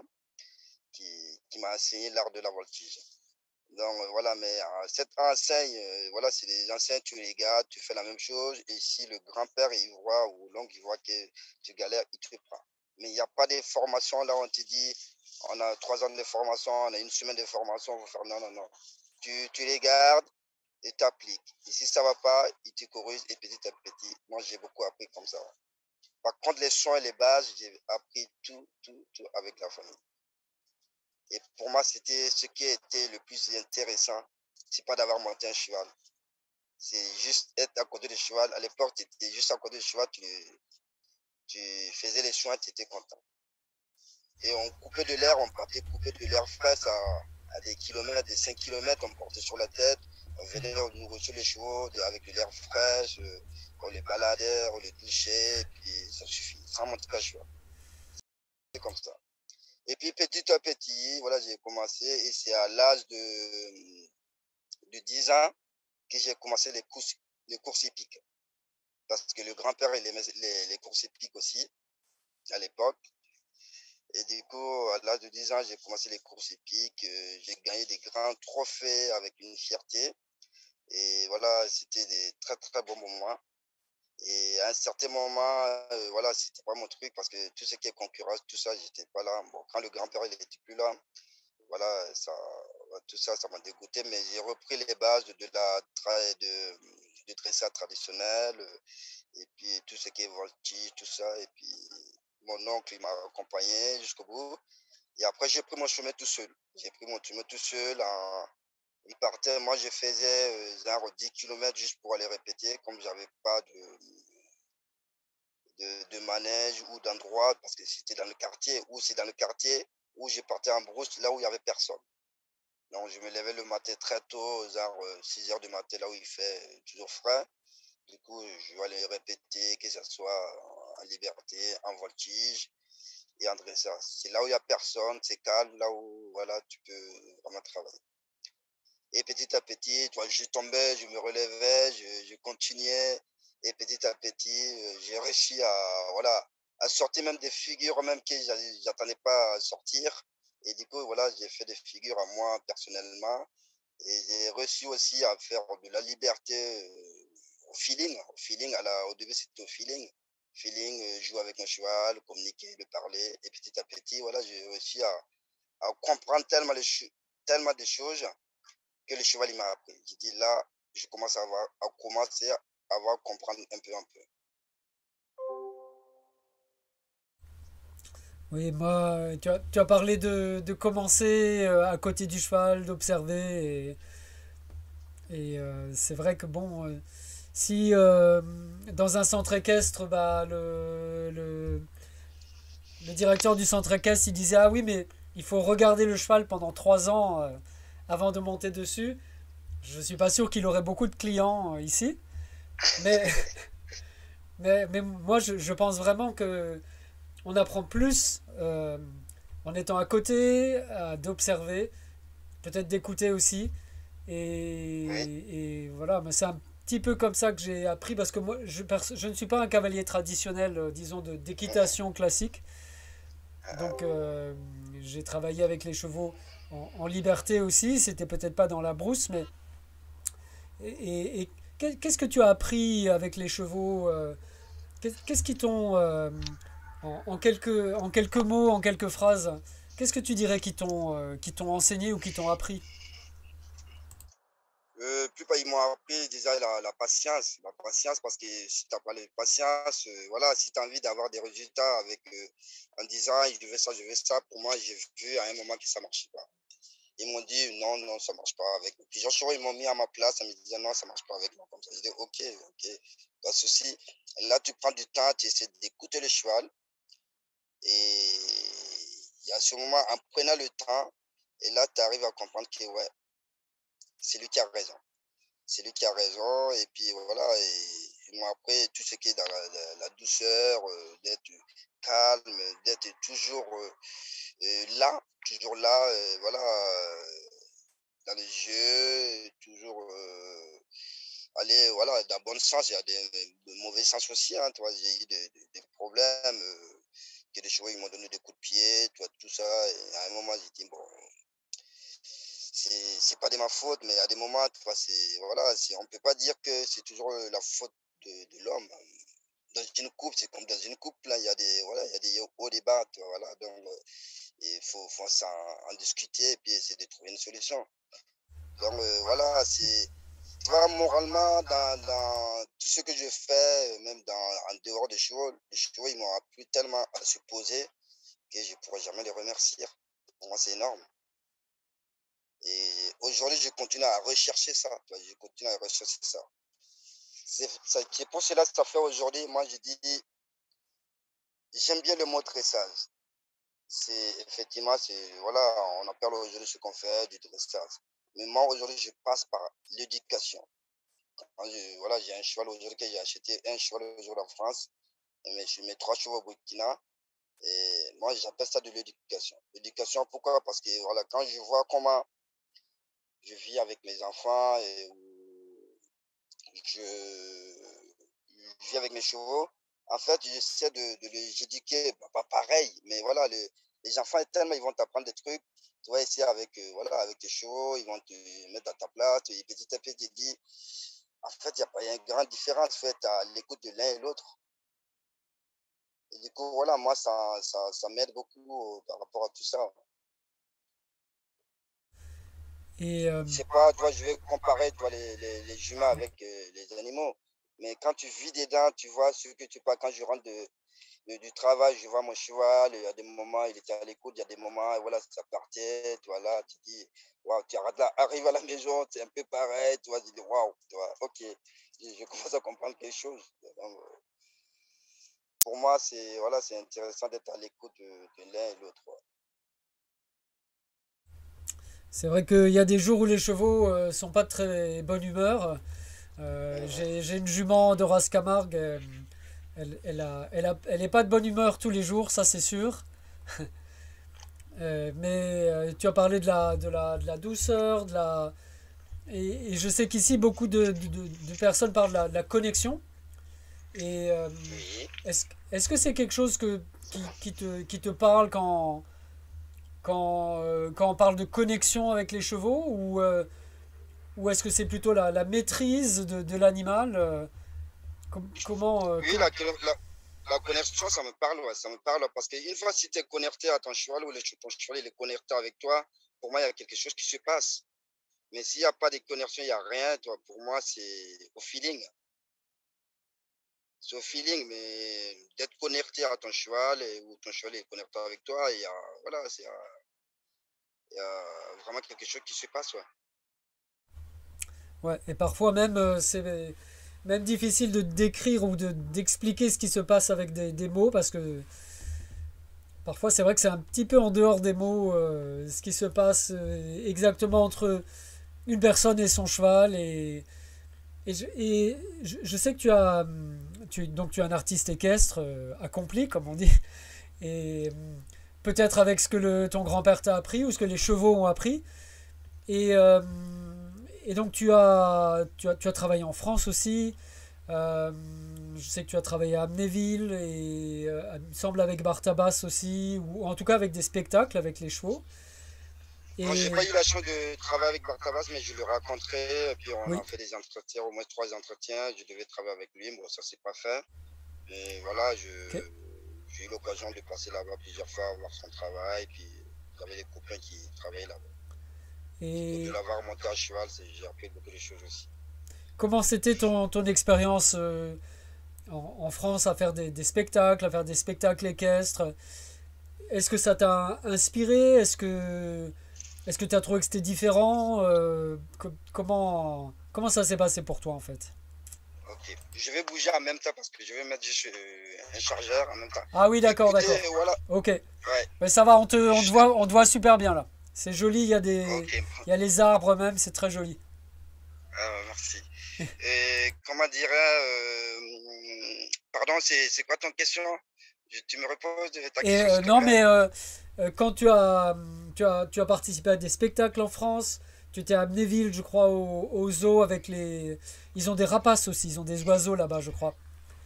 qui, qui m'a enseigné l'art de la voltige. Donc euh, voilà, mais euh, cette enseigne, euh, voilà, c'est des enseignes, tu les gardes, tu fais la même chose, et si le grand-père, il voit, ou l'oncle, il voit que tu galères, il te prend. Mais il n'y a pas de formation là, on te dit, on a trois ans de formation, on a une semaine de formation, on va faire non, non, non. Tu, tu les gardes et tu appliques. Et si ça ne va pas, ils te corrigent et petit à petit. Moi, j'ai beaucoup appris comme ça. Par contre, les soins et les bases, j'ai appris tout, tout, tout avec la famille. Et pour moi, c'était ce qui était le plus intéressant. C'est pas d'avoir monté un cheval. C'est juste être à côté du cheval. À l'époque, tu étais juste à côté du cheval, tu, tu faisais les soins, tu étais content. Et on coupait de l'air, on partait couper de l'air frais à, à des kilomètres, des cinq kilomètres, on portait sur la tête. On venait nous reçu les chevaux de- avec de l'air frais, euh, on les baladait, on les touchait, et puis ça suffit, sans monter à cheval. C'est comme ça. Et puis petit à petit, voilà, j'ai commencé et c'est à l'âge de, de dix ans que j'ai commencé les courses, les courses hippiques. Parce que le grand-père, il aimait les, les courses hippiques aussi à l'époque. Et du coup, à l'âge de dix ans, j'ai commencé les courses hippiques. euh, J'ai gagné des grands trophées avec une fierté. Et voilà, c'était des très très bons moments. Et à un certain moment, euh, voilà, c'était pas mon truc parce que tout ce qui est concurrence, tout ça, j'étais pas là. Bon, quand le grand-père, il était plus là, voilà, ça, tout ça, ça m'a dégoûté. Mais j'ai repris les bases de, de la tra- de, de dressage traditionnel euh, et puis tout ce qui est voltige, tout ça. Et puis mon oncle, il m'a accompagné jusqu'au bout. Et après, j'ai pris mon chemin tout seul. J'ai pris mon chemin tout seul. En... Il partait, moi, je faisais euh, genre dix kilomètres juste pour aller répéter, comme j'avais pas de, de, de manège ou d'endroit, parce que c'était dans le quartier, ou c'est dans le quartier où je partais en brousse, là où il n'y avait personne. Donc, je me levais le matin très tôt, genre euh, six heures du matin, là où il fait toujours frais. Du coup, je vais aller répéter, que ce soit en liberté, en voltige et en dressage. C'est là où il n'y a personne, c'est calme, là où voilà, tu peux vraiment travailler. Et petit à petit, toi, je tombais, je me relevais, je, je continuais. Et petit à petit, euh, j'ai réussi à, voilà, à sortir même des figures même que j'attendais pas à sortir. Et du coup, voilà, j'ai fait des figures à moi personnellement. Et j'ai réussi aussi à faire de la liberté euh, au feeling. Au feeling, à la, au début, c'était au feeling. Feeling, euh, jouer avec mon cheval, communiquer, le parler. Et petit à petit, voilà, j'ai réussi à, à comprendre tellement, les, tellement de choses que le cheval il m'a appris. J'ai dit là, je commence à, avoir, à commencer à avoir comprendre un peu un peu. Oui, moi, tu as, tu as parlé de, de commencer euh, à côté du cheval, d'observer. Et, et, euh, c'est vrai que bon, euh, si euh, dans un centre équestre, bah, le, le, le directeur du centre équestre, il disait, ah oui, mais il faut regarder le cheval pendant trois ans euh, avant de monter dessus. Je suis pas sûr qu'il aurait beaucoup de clients euh, ici. Mais, mais, mais moi, je, je pense vraiment que on apprend plus euh, en étant à côté, euh, d'observer, peut-être d'écouter aussi. Oui, Et, et voilà, mais c'est un petit peu comme ça que j'ai appris parce que moi, je, je ne suis pas un cavalier traditionnel, euh, disons, de, mhm, d'équitation classique. ah, Donc, euh, j'ai travaillé avec les chevaux en, en liberté aussi. C'était peut-être pas dans la brousse, mais. Et, et qu'est-ce que tu as appris avec les chevaux euh, Qu'est-ce qui t'ont. Euh, en, en quelques, en quelques mots, en quelques phrases, qu'est-ce que tu dirais qui t'ont euh, qui t'ont enseigné ou qui t'ont appris? euh, puis bah, ils m'ont appris déjà la, la patience, la patience parce que si tu n'as pas de patience, euh, voilà, si tu as envie d'avoir des résultats avec euh, en disant je veux ça, je veux ça, pour moi j'ai vu à un moment que ça ne marchait pas. Ils m'ont dit non, non, ça ne marche pas avec nous. Puis Joshua, ils m'ont mis à ma place en me disant non, ça ne marche pas avec moi. Comme ça, j'ai dit ok, ok, pas de souci. Là, tu prends du temps, tu essaies d'écouter le cheval. Et il y a ce moment, en prenant le temps, et là, tu arrives à comprendre que ouais, c'est lui qui a raison. C'est lui qui a raison. Et puis voilà, et, et moi, après, tout ce qui est dans la, la, la douceur, euh, d'être calme, d'être toujours euh, euh, là, toujours là, euh, voilà, euh, dans les jeux, toujours euh, aller, voilà, dans le bon sens. Il y a des, des mauvais sens aussi, hein, toi, j'ai eu des, des, des problèmes. Euh, que les chevaux ils m'ont donné des coups de pied, toi, tout ça. Et à un moment, j'ai dit, bon, c'est c'est pas de ma faute, mais à des moments, tu vois, c'est, voilà, c'est, on peut pas dire que c'est toujours euh, la faute de, de l'homme. Dans une couple, c'est comme dans une couple, là, il y a des, voilà, il y a des hauts débats, tu vois, voilà, donc euh, il faut, faut s'en, en discuter et puis essayer de trouver une solution. Donc euh, voilà, c'est, tu vois, moralement, dans, dans tout ce que je fais, même dans, en dehors des chevaux, les chevaux, ils m'ont appris tellement à se poser que je ne pourrais jamais les remercier. Pour moi, c'est énorme. Et aujourd'hui, je continue à rechercher ça. Je continue à rechercher ça. C'est c'est pour cela que ça fait aujourd'hui, moi, je dis, j'aime bien le mot dressage. C'est effectivement, c'est, voilà, on appelle aujourd'hui ce qu'on fait du dressage. Mais moi, aujourd'hui, je passe par l'éducation. Moi, je- voilà, j'ai un cheval aujourd'hui que j'ai acheté, un cheval aujourd'hui en France, mais je mets trois chevaux au Burkina. Et moi, j'appelle ça de l'éducation. L'éducation, pourquoi? Parce que voilà, quand je vois comment je vis avec mes enfants et où je, je vis avec mes chevaux, en fait, j'essaie de, de les éduquer, bah, pas pareil, mais voilà, les, les enfants, tellement ils vont t'apprendre des trucs. Tu vas essayer avec, euh, voilà, avec tes chevaux, ils vont te mettre à ta place, et petit à petit, tu te dis, en fait, il y a pas il y a une grande différence faite à l'écoute de l'un et l'autre. Et du coup, voilà, moi, ça, ça, ça m'aide beaucoup euh, par rapport à tout ça. Et euh, Je sais pas, toi, je vais comparer, toi, les, les, les humains avec euh, les animaux. Mais quand tu vis dedans, tu vois ce que tu pas. Quand je rentre de, de- du travail, je vois mon cheval, il y a des moments, il était à l'écoute, il y a des moments, voilà, ça partait, tu vois, là, tu dis, waouh, tu arrêtes là, arrives à la maison, c'est un peu pareil, tu vois, tu dis, waouh, tu vois, ok, je, je commence à comprendre quelque chose. Donc, euh, pour moi, c'est, voilà, c'est intéressant d'être à l'écoute de, de l'un et l'autre. Ouais. c'est vrai qu'il y a des jours où les chevaux euh, sont pas de très bonne humeur. Euh, Mhm. j'ai, j'ai une jument de race Camargue. euh, elle, elle, a, elle, a, elle est pas de bonne humeur tous les jours, ça c'est sûr. Euh, mais euh, tu as parlé de la, de la, de la douceur, de la... Et, et je sais qu'ici, beaucoup de, de, de- de personnes parlent de la, de la connexion. Et euh, Oui. est-ce, est-ce que c'est quelque chose que, qui, qui te, qui te parle quand, quand, euh, quand on parle de connexion avec les chevaux ou, euh, ou est-ce que c'est plutôt la, la maîtrise de, de l'animal euh, com- comment, euh, Oui, com- la, la, la connexion, ça me parle, ouais, ça me parle parce qu'une fois, si tu es connecté à ton cheval ou le, ton cheval il est connecté avec toi, pour moi, il y a quelque chose qui se passe. Mais s'il n'y a pas de connexion, il n'y a rien, toi, pour moi, c'est au feeling. C'est au feeling, mais d'être connecté à ton cheval et, ou ton cheval est connecté avec toi, il y a, voilà, c'est, euh, il y a vraiment quelque chose qui se passe, ouais. Ouais, et parfois même, euh, c'est même difficile de décrire ou de, d'expliquer ce qui se passe avec des, des mots parce que parfois c'est vrai que c'est un petit peu en dehors des mots euh, ce qui se passe euh, exactement entre une personne et son cheval. Et, et, je, et je, je sais que tu as, hum, tu, donc tu es un artiste équestre euh, accompli, comme on dit. Et hum, peut-être avec ce que le, ton grand-père t'a appris ou ce que les chevaux ont appris. Et, euh, et donc tu as, tu, as, tu as travaillé en France aussi. Euh, je sais que tu as travaillé à Amnéville et euh, il me semble avec Bartabas aussi, ou en tout cas avec des spectacles avec les chevaux. Moi, j'ai Et pas eu la chance de travailler avec Bartabas, mais je le rencontré, et puis on oui, a fait des entretiens, au moins trois entretiens, je devais travailler avec lui, bon, ça s'est pas fait. Et voilà, je, ok. j'ai eu l'occasion de passer là-bas plusieurs fois, voir son travail, puis j'avais des copains qui travaillaient là-bas. Du coup, de Et l'avoir monté à cheval, c'est- j'ai appris beaucoup de choses aussi. comment c'était ton, ton expérience euh, en, en France à faire des, des spectacles, à faire des spectacles équestres? Est-ce que ça t'a inspiré? Est-ce que est-ce que tu as trouvé que c'était différent? Euh, co- comment, comment ça s'est passé pour toi en fait? Ok, je vais bouger en même temps parce que je vais mettre juste euh, un chargeur en même temps. Ah oui, d'accord, Écoutez, d'accord. voilà, Ok. ouais, Mais ça va, on te, on te juste, voit, on te voit super bien là. C'est joli, il y a des, ok, il y a les arbres même, c'est très joli. ah, merci. Et comment dirais, euh, pardon, c'est c'est quoi ton question? Je- tu me reposes de ta Et question, euh, s'il te non, plaît? mais euh, euh, quand tu as, tu as, tu as participé à des spectacles en France, tu étais à Amnéville, je crois, au, au zoo avec les, ils ont des rapaces aussi, ils ont des oiseaux là-bas, je crois.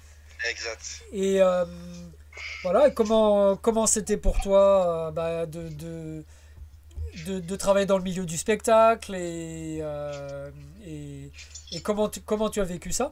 Exact. Et euh, voilà, et comment, comment c'était pour toi euh, bah, de, de, de, de travailler dans le milieu du spectacle et, euh, et, et comment, tu, comment tu as vécu ça?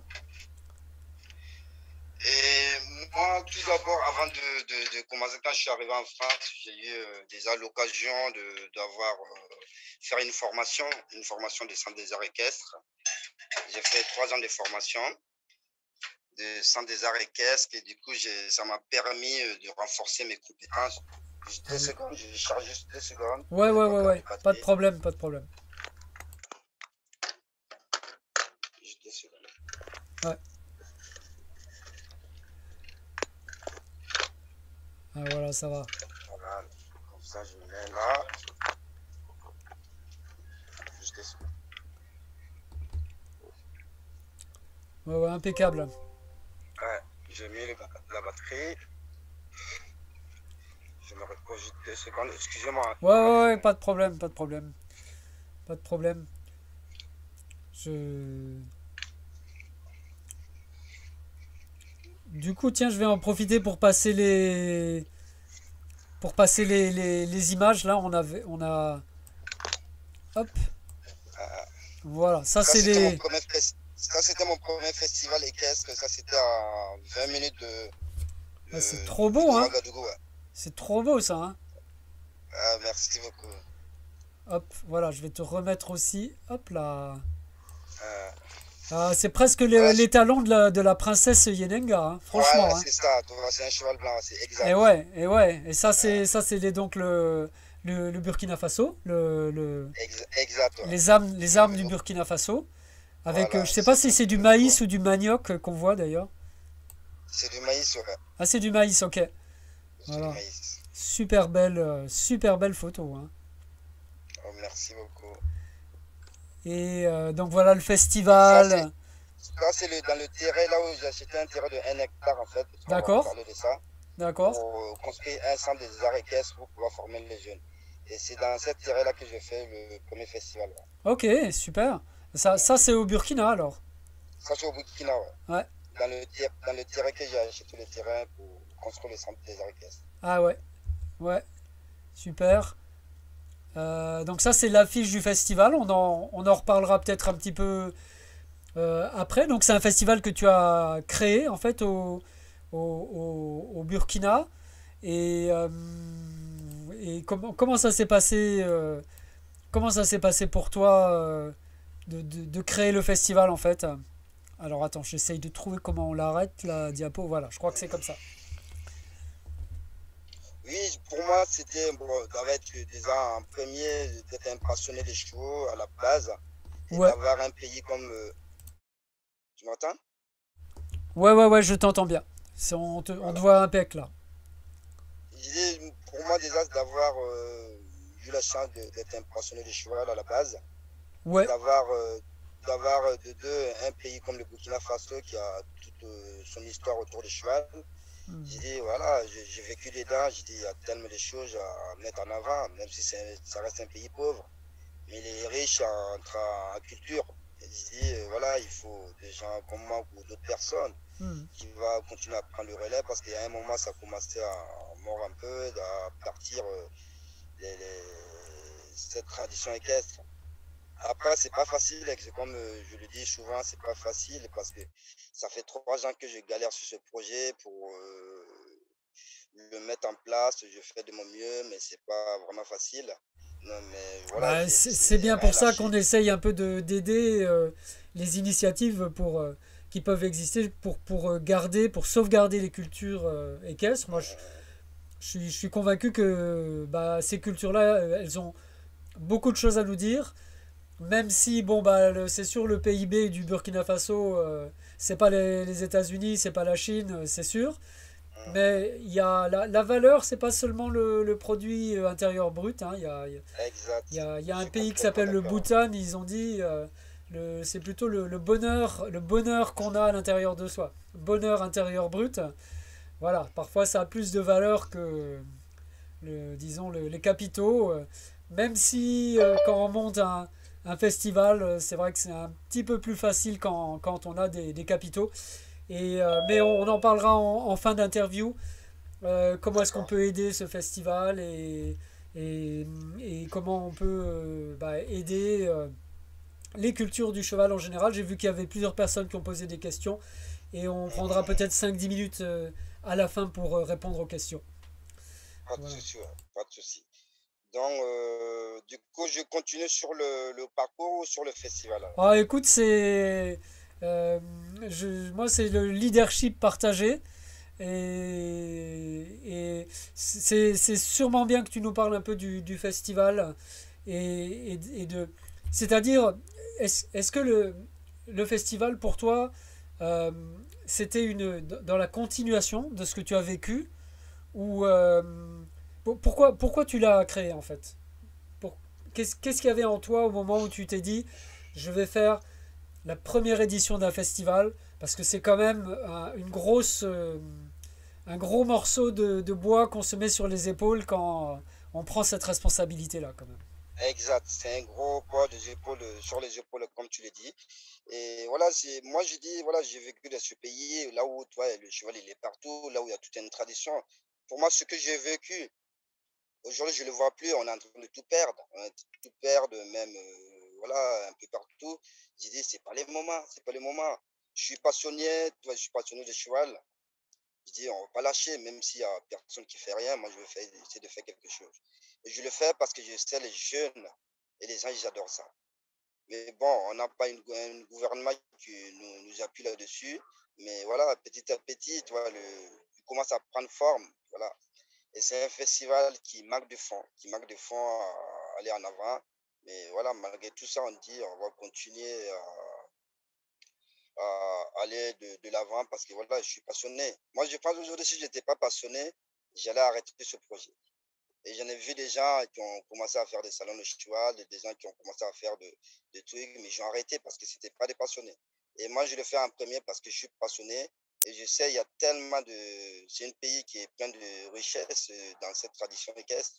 Et moi, tout d'abord, avant de, de, de commencer, quand je suis arrivé en France, j'ai eu euh, déjà l'occasion de, d'avoir, euh, faire une formation, une formation de centre des arts équestres. J'ai fait trois ans de formation de centre des arts équestres et du coup, j'ai, ça m'a permis euh, de renforcer mes compétences. Juste deux secondes, je charge juste deux secondes. Ouais, J'ai ouais, pas ouais, encore de ouais, pas de batterie. problème, pas de problème. Juste deux secondes. Ouais, ah, voilà, ça va. Voilà, comme ça, je me mets là. Juste deux secondes. Ouais, ouais, impeccable. Ouais, j'ai mis le- la batterie. D'accord, juste deux secondes, excusez-moi. Ouais, ouais, ouais, pas de problème, pas de problème. Pas de problème. Je... Du coup, tiens, je vais en profiter pour passer les... Pour passer les, les, les images. Là, on avait, on a... Hop, Euh, voilà. Ça, ça, c'est c'était mon les... premier fes- ça, c'était mon premier festival équestre. Ça, c'était à vingt minutes de, Ah, c'est de, trop beau, de hein? Ouagadougou. Ouais. C'est trop beau, ça, hein? Ah, merci beaucoup. Hop, voilà, je vais te remettre aussi. Hop là. Euh, Ah, c'est presque les, voilà, les je- talons de la, de la princesse Yenenga, hein, voilà, franchement, hein. c'est ça. Tu vois, c'est un cheval blanc, c'est Et exact. ouais, et ouais. Et ça, Euh, c'est ça, c'est les- donc le, le, le Burkina Faso, le, le, ex- exact, ouais. les armes, les armes Le- du Burkina Faso. Avec, euh, Voilà, je sais pas c'est si ça. c'est du Le maïs fort. ou du manioc euh, qu'on voit d'ailleurs. C'est du maïs, ouais. Ah, c'est du maïs, ok. C'est du Voilà. maïs. Super belle, euh, super belle photo, hein. Oh, merci beaucoup. Et euh, donc voilà le Ça, c'est festival. ça, c'est le, dans le terrain là où j'ai acheté un terrain de un hectare en fait. On va D'accord, parler de ça. d'accord. Pour euh, construire un centre des arts équestres pour pouvoir former les jeunes. Et c'est dans cette terrain là que j'ai fait le premier festival. Ouais. Ok, super. Ça, ça c'est au Burkina alors. Ça, c'est au Burkina, ouais. Ouais. Dans le, ter- dans le terrain que j'ai acheté le terrain pour construire le centre des arts équestres. Ah ouais, ouais, super. Euh, donc ça c'est l'affiche du festival. On en, on en reparlera peut-être un petit peu euh, après. Donc c'est un festival que tu as créé en fait au, au, au- au Burkina. Et, euh, et comment, comment ça s'est passé euh, comment ça s'est passé pour toi euh, de, de- de créer le festival en fait? Alors attends, j'essaye de trouver comment on l'arrête la diapo. Voilà, je crois que c'est comme ça. Oui, pour moi, c'était bon, d'être déjà en premier, d'être un passionné des chevaux à la base et Ouais, d'avoir un pays comme. euh, Tu m'entends? ouais, ouais, ouais, je t'entends bien. C'est- On te, on te Voilà. voit impec là. L'idée, pour moi, déjà, c'est d'avoir euh, eu la chance de- d'être un passionné de cheval à la base et Ouais. d'avoir euh, d'avoir euh, de deux un pays comme le Burkina Faso qui a toute euh, son histoire autour du cheval. J'ai Hmm. dit, voilà, j'ai j'ai vécu dedans, j'ai dit, il y a tellement de choses à mettre en avant, même si c'est- ça reste un pays pauvre, mais il est riche en, en, en culture. Et j'ai dit, euh, voilà, il faut des gens comme moi ou d'autres personnes Hmm. qui vont continuer à prendre le relais parce qu'à un moment, ça commençait à mordre un peu, à partir euh, les- les- cette tradition équestre. Après, c'est pas facile, et c'est comme euh, je le dis souvent, c'est pas facile parce que ça fait trois ans que je galère sur ce projet pour euh, le mettre en place. Je fais de mon mieux, mais c'est pas vraiment facile. Non, mais voilà, Bah, j'ai c'est c'est j'ai bien rien pour ça qu'on lâché. essaye un peu de d'aider euh, les initiatives pour, euh, qui peuvent exister pour, pour euh, garder, pour sauvegarder les cultures euh, équestres. Moi, je, je suis, je suis convaincu que bah, ces cultures-là, euh, elles ont beaucoup de choses à nous dire. Même si, bon, bah, le- c'est sûr, le P I B du Burkina Faso, euh, c'est pas les, les États-Unis, c'est pas la Chine, euh, c'est sûr. Hum, Mais il y a la, la valeur, c'est pas seulement le, le produit euh, intérieur brut, hein. Il y a, il y a- il y Exact. a, il y Je a un suis pays qui complètement s'appelle le d'accord. Bhoutan, ils ont dit, euh, le, c'est plutôt le, le bonheur, le bonheur qu'on a à l'intérieur de soi. Bonheur intérieur brut, voilà, parfois ça a plus de valeur que, le, disons, le- les capitaux. euh, Même si euh, quand on monte un, un festival, euh, c'est vrai que c'est un petit peu plus facile quand, quand on a des, des capitaux. Et, euh, mais on, on en parlera en, en fin d'interview. Euh, comment est-ce qu'on D'accord. peut aider ce festival et, et, et comment on peut euh, bah, aider euh, les cultures du cheval en général. J'ai vu qu'il y avait plusieurs personnes qui ont posé des questions et on prendra peut-être cinq dix minutes euh, à la fin pour euh, répondre aux questions. Pas de Voilà. souci, ouais, pas de souci. Donc, euh, du coup, je continue sur le, le parcours ou sur le festival alors. Ah, écoute, c'est. euh, je- moi, c'est le leadership partagé. Et, et c'est c'est sûrement bien que tu nous parles un peu du, du festival. Et, et- et de. C'est-à-dire, est-ce, est-ce que le, le festival, pour toi, euh, c'était une, dans la continuation de ce que tu as vécu? Ou. euh, pour- pourquoi, pourquoi tu l'as créé, en fait? Pour, qu'est-ce, qu'est-ce qu'il y avait en toi au moment où tu t'es dit, je vais faire la première édition d'un festival, parce que c'est quand même euh, une grosse, euh, un gros morceau de, de bois qu'on se met sur les épaules quand on prend cette responsabilité-là, quand même. Exact, c'est un gros poids des épaules, euh, sur les épaules, comme tu l'as dit. Et voilà, c'est, moi je dis, voilà, j'ai vécu dans ce pays, là où, tu vois, le cheval, il est partout, là où il y a toute une tradition. Pour moi, ce que j'ai vécu, aujourd'hui, je ne le vois plus, on est en train de tout perdre. On est en train de tout perdre, même, euh, voilà, un peu partout. J'ai dit, c'est pas les moments, c'est pas les moments. Je suis passionné, tu vois, je suis passionné de cheval. Je dis, on va pas lâcher, même s'il y a personne qui fait rien, moi je vais faire, essayer de faire quelque chose. Et je le fais parce que je sais les jeunes et les gens, ils adorent ça. Mais bon, on n'a pas une, gou- un gouvernement qui nous, nous appuie là-dessus. Mais voilà, petit à petit, tu vois, le, il commence à prendre forme. Voilà. Et c'est un festival qui manque de fonds, qui manque de fonds à aller en avant. Mais voilà, malgré tout ça, on dit on va continuer à, à aller de, de l'avant parce que voilà, je suis passionné. Moi, je pense aujourd'hui, si je n'étais pas passionné, j'allais arrêter ce projet. Et j'en ai vu des gens qui ont commencé à faire des salons de cheval, des gens qui ont commencé à faire de- des trucs, mais j'ai arrêté parce que c'était pas des passionnés. Et moi, je le fais en premier parce que je suis passionné et je sais, il y a tellement de... C'est un pays qui est plein de richesses euh, dans cette tradition équestre.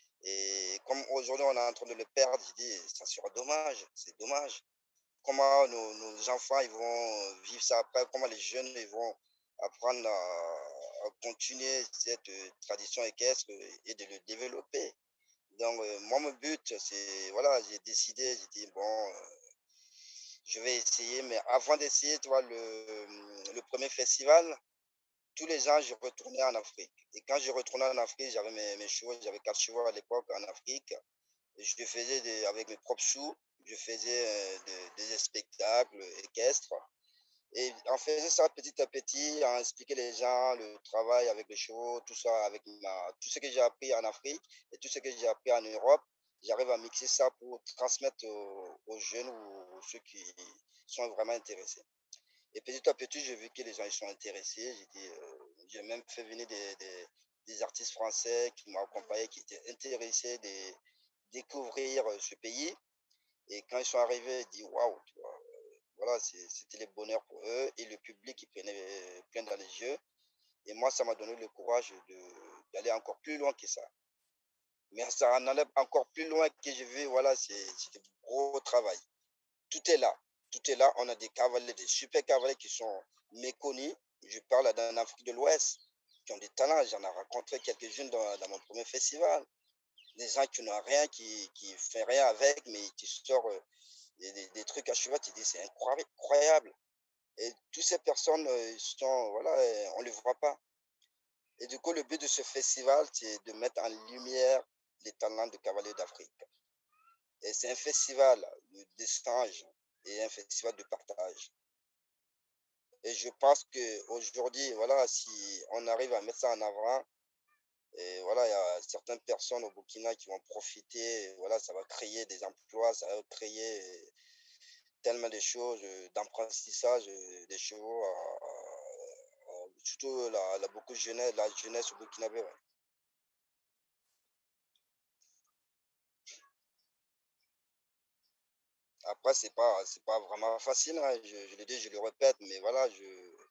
Et comme aujourd'hui, on est en train de le perdre, je dis, ça sera dommage, c'est dommage. Comment nos, nos enfants ils vont vivre ça après, comment les jeunes ils vont apprendre à, à continuer cette euh, tradition équestre et de le développer. Donc, euh, moi, mon but, c'est, voilà, j'ai décidé, j'ai dit, bon, euh, je vais essayer, mais avant d'essayer, tu vois, le, le premier festival, tous les ans, je retournais en Afrique. Et quand je retournais en Afrique, j'avais mes, mes chevaux, j'avais quatre chevaux à l'époque en Afrique. Et je faisais des, avec mes propres sous, je faisais euh, des, des spectacles équestres. Et en faisant ça petit à petit, en expliquer les gens le travail avec les chevaux, tout ça, avec ma, tout ce que j'ai appris en Afrique et tout ce que j'ai appris en Europe, j'arrive à mixer ça pour transmettre aux, aux jeunes ou aux ceux qui sont vraiment intéressés. Et petit à petit, j'ai vu que les gens ils sont intéressés. J'ai dit, euh, j'ai même fait venir des, des, des artistes français qui m'ont accompagné, qui étaient intéressés de découvrir euh, ce pays. Et quand ils sont arrivés, ils disent waouh, tu vois, euh, voilà, c'est- c'était le bonheur pour eux. Et le public, il prenait euh, plein dans les yeux. Et moi, ça m'a donné le courage de- d'aller encore plus loin que ça. Mais ça en allait encore plus loin que je veux. Voilà, c'est c'est du gros travail. Tout est là. Tout est là. On a des cavaliers, des super cavaliers qui sont méconnus. Je parle en Afrique de l'Ouest, qui ont des talents. J'en ai rencontré quelques-unes dans, dans mon premier festival. Des gens qui n'ont rien, qui qui font rien avec, mais qui sortent euh, des, des- des trucs à cheval. Tu dis, c'est incroyable. Et toutes ces personnes, euh, ils sont, voilà, euh, on ne les voit pas. Et du coup, le but de ce festival, c'est de mettre en lumière les talents de cavaliers d'Afrique. Et c'est un festival de- d'échange et un festival de partage. Et je pense qu'aujourd'hui, voilà, si on arrive à mettre ça en avant, et voilà, il y a certaines personnes au Burkina qui vont profiter, et voilà, ça va créer des emplois, ça va créer tellement de choses, euh, d'apprentissage euh, des chevaux, à- à- surtout la, la, beaucoup jeunesse, la jeunesse au Burkinabé. Ouais. Après, c'est pas, c'est pas vraiment facile, hein, je, je le dis, je le répète, mais voilà, je,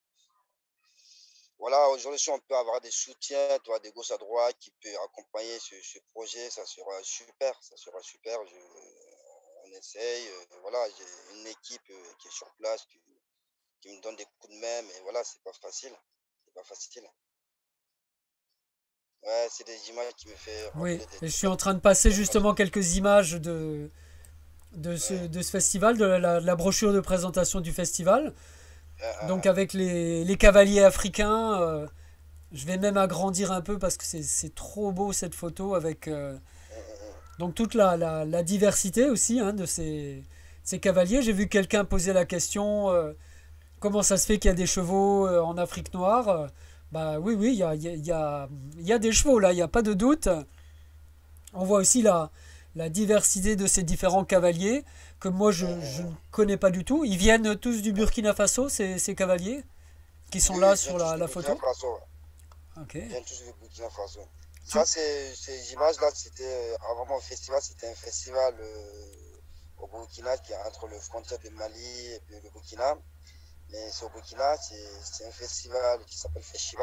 voilà, aujourd'hui, si on peut avoir des soutiens, toi, des gauche à droite qui peut accompagner ce, ce projet, ça sera super, ça sera super. Je, on essaye, euh, voilà, j'ai une équipe euh, qui est sur place, qui, qui me donne des coups de main, mais voilà, c'est pas facile, c'est pas facile. Ouais, c'est des images qui me fait Oui, rappeler des et je suis très, en train de passer très bonnes justement souvenirs. quelques images de, de, ce, Ouais, de ce festival, de la, la brochure de présentation du festival. euh, Donc euh, avec les, les cavaliers africains, euh, je vais même agrandir un peu parce que c'est c'est trop beau cette photo avec euh, euh, euh, euh. donc toute la, la, la diversité aussi hein, de ces, ces cavaliers. J'ai vu quelqu'un poser la question euh, comment ça se fait qu'il y a des chevaux euh, en Afrique noire. Euh, Bah oui, oui, il y a, il y, a, il y a il y a des chevaux là, il n'y a pas de doute. On voit aussi la, la diversité de ces différents cavaliers que moi je, Euh, je euh, ne connais pas du tout. Ils viennent tous du Burkina Faso, ces, ces cavaliers qui sont Oui, là ils viennent sur tous la, du la Burkina photo. Faso. Ouais. Ok. Ils viennent tous du Burkina Faso. Ça, Tu... c'est, ces images-là, c'était euh, avant mon festival, c'était un festival euh, au Burkina qui est entre le frontière de Mali et puis le Burkina. Mais c'est au Burkina, c'est c'est un festival qui s'appelle Feshiba.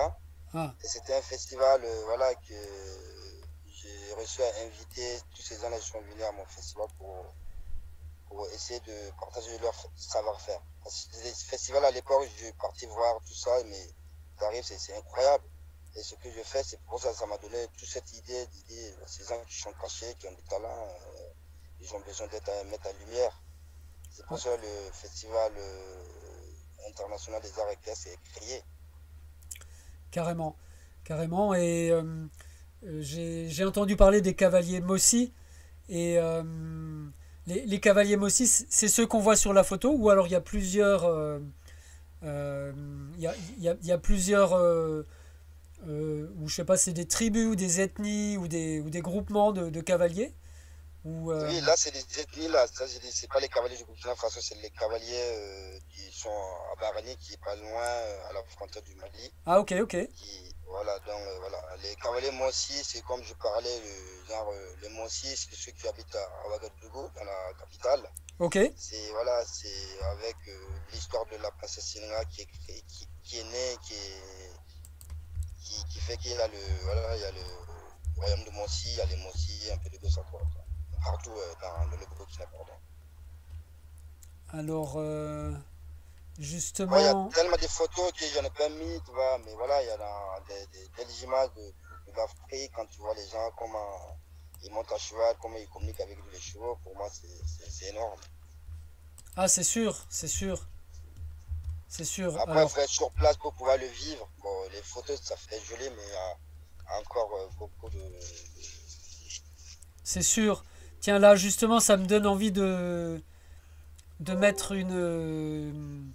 Ah, Et c'était un festival euh, voilà, que j'ai reçu à inviter. Tous ces gens-là sont venus à mon festival pour, pour essayer de partager leur f- savoir-faire. Parce que les festivals à l'époque, je partais voir tout ça, mais t'arrives, c'est c'est incroyable. Et ce que je fais, c'est pour ça que ça m'a donné toute cette idée, d'idée, ces gens qui sont cachés, qui ont des talents, euh, ils ont besoin d'être à mettre à lumière. C'est pour ouais, ça que le festival euh, international des arts équestres est créé. carrément. Carrément. Et euh, euh, j'ai j'ai entendu parler des cavaliers Mossi. Et euh, les, les cavaliers Mossi, c'est c'est ceux qu'on voit sur la photo ou alors il y a plusieurs. euh, euh, Il y a, il y a- il y a plusieurs. Euh, euh, ou je sais pas, c'est des tribus ou des ethnies ou des, ou des groupements de, de cavaliers ou, euh, Oui, là, c'est des ethnies, là. Ça, c'est des- c'est pas les cavaliers du Burkina Faso, c'est les cavaliers euh, qui sont à Barani, qui est pas loin, euh, à la frontière du Mali. Ah, ok, ok. Qui, voilà, donc, euh, voilà. Les cavaliers Mossi, c'est comme je parlais, le, genre, euh, les Mossi, c'est ceux qui habitent à, à Ouagadougou, dans la capitale. Ok. C'est, voilà, c'est avec euh, l'histoire de la princesse Sénéga qui est, créée- qui, qui est née, qui est, qui, qui fait qu'il y a le, voilà, il y a le royaume de Mossi, il y a les Mossi, un peu de gauche à droite, partout euh, dans le Burkina, pardon. Alors, euh, Ouais, il y a justement, tellement de photos que j'en ai pas mis, tu vois, mais voilà, il y a dans- des, des belles images de, de l'Afrique quand tu vois les gens, comment ils montent à cheval, comment ils communiquent avec les chevaux, pour moi, c'est c'est- c'est énorme. ah, c'est sûr, c'est sûr, c'est sûr. Après, il Alors, faut être sur place pour pouvoir le vivre. Bon, les photos, ça fait joli, mais il y a encore euh, beaucoup de... c'est sûr. Tiens, là, justement, ça me donne envie de, de mettre une. euh,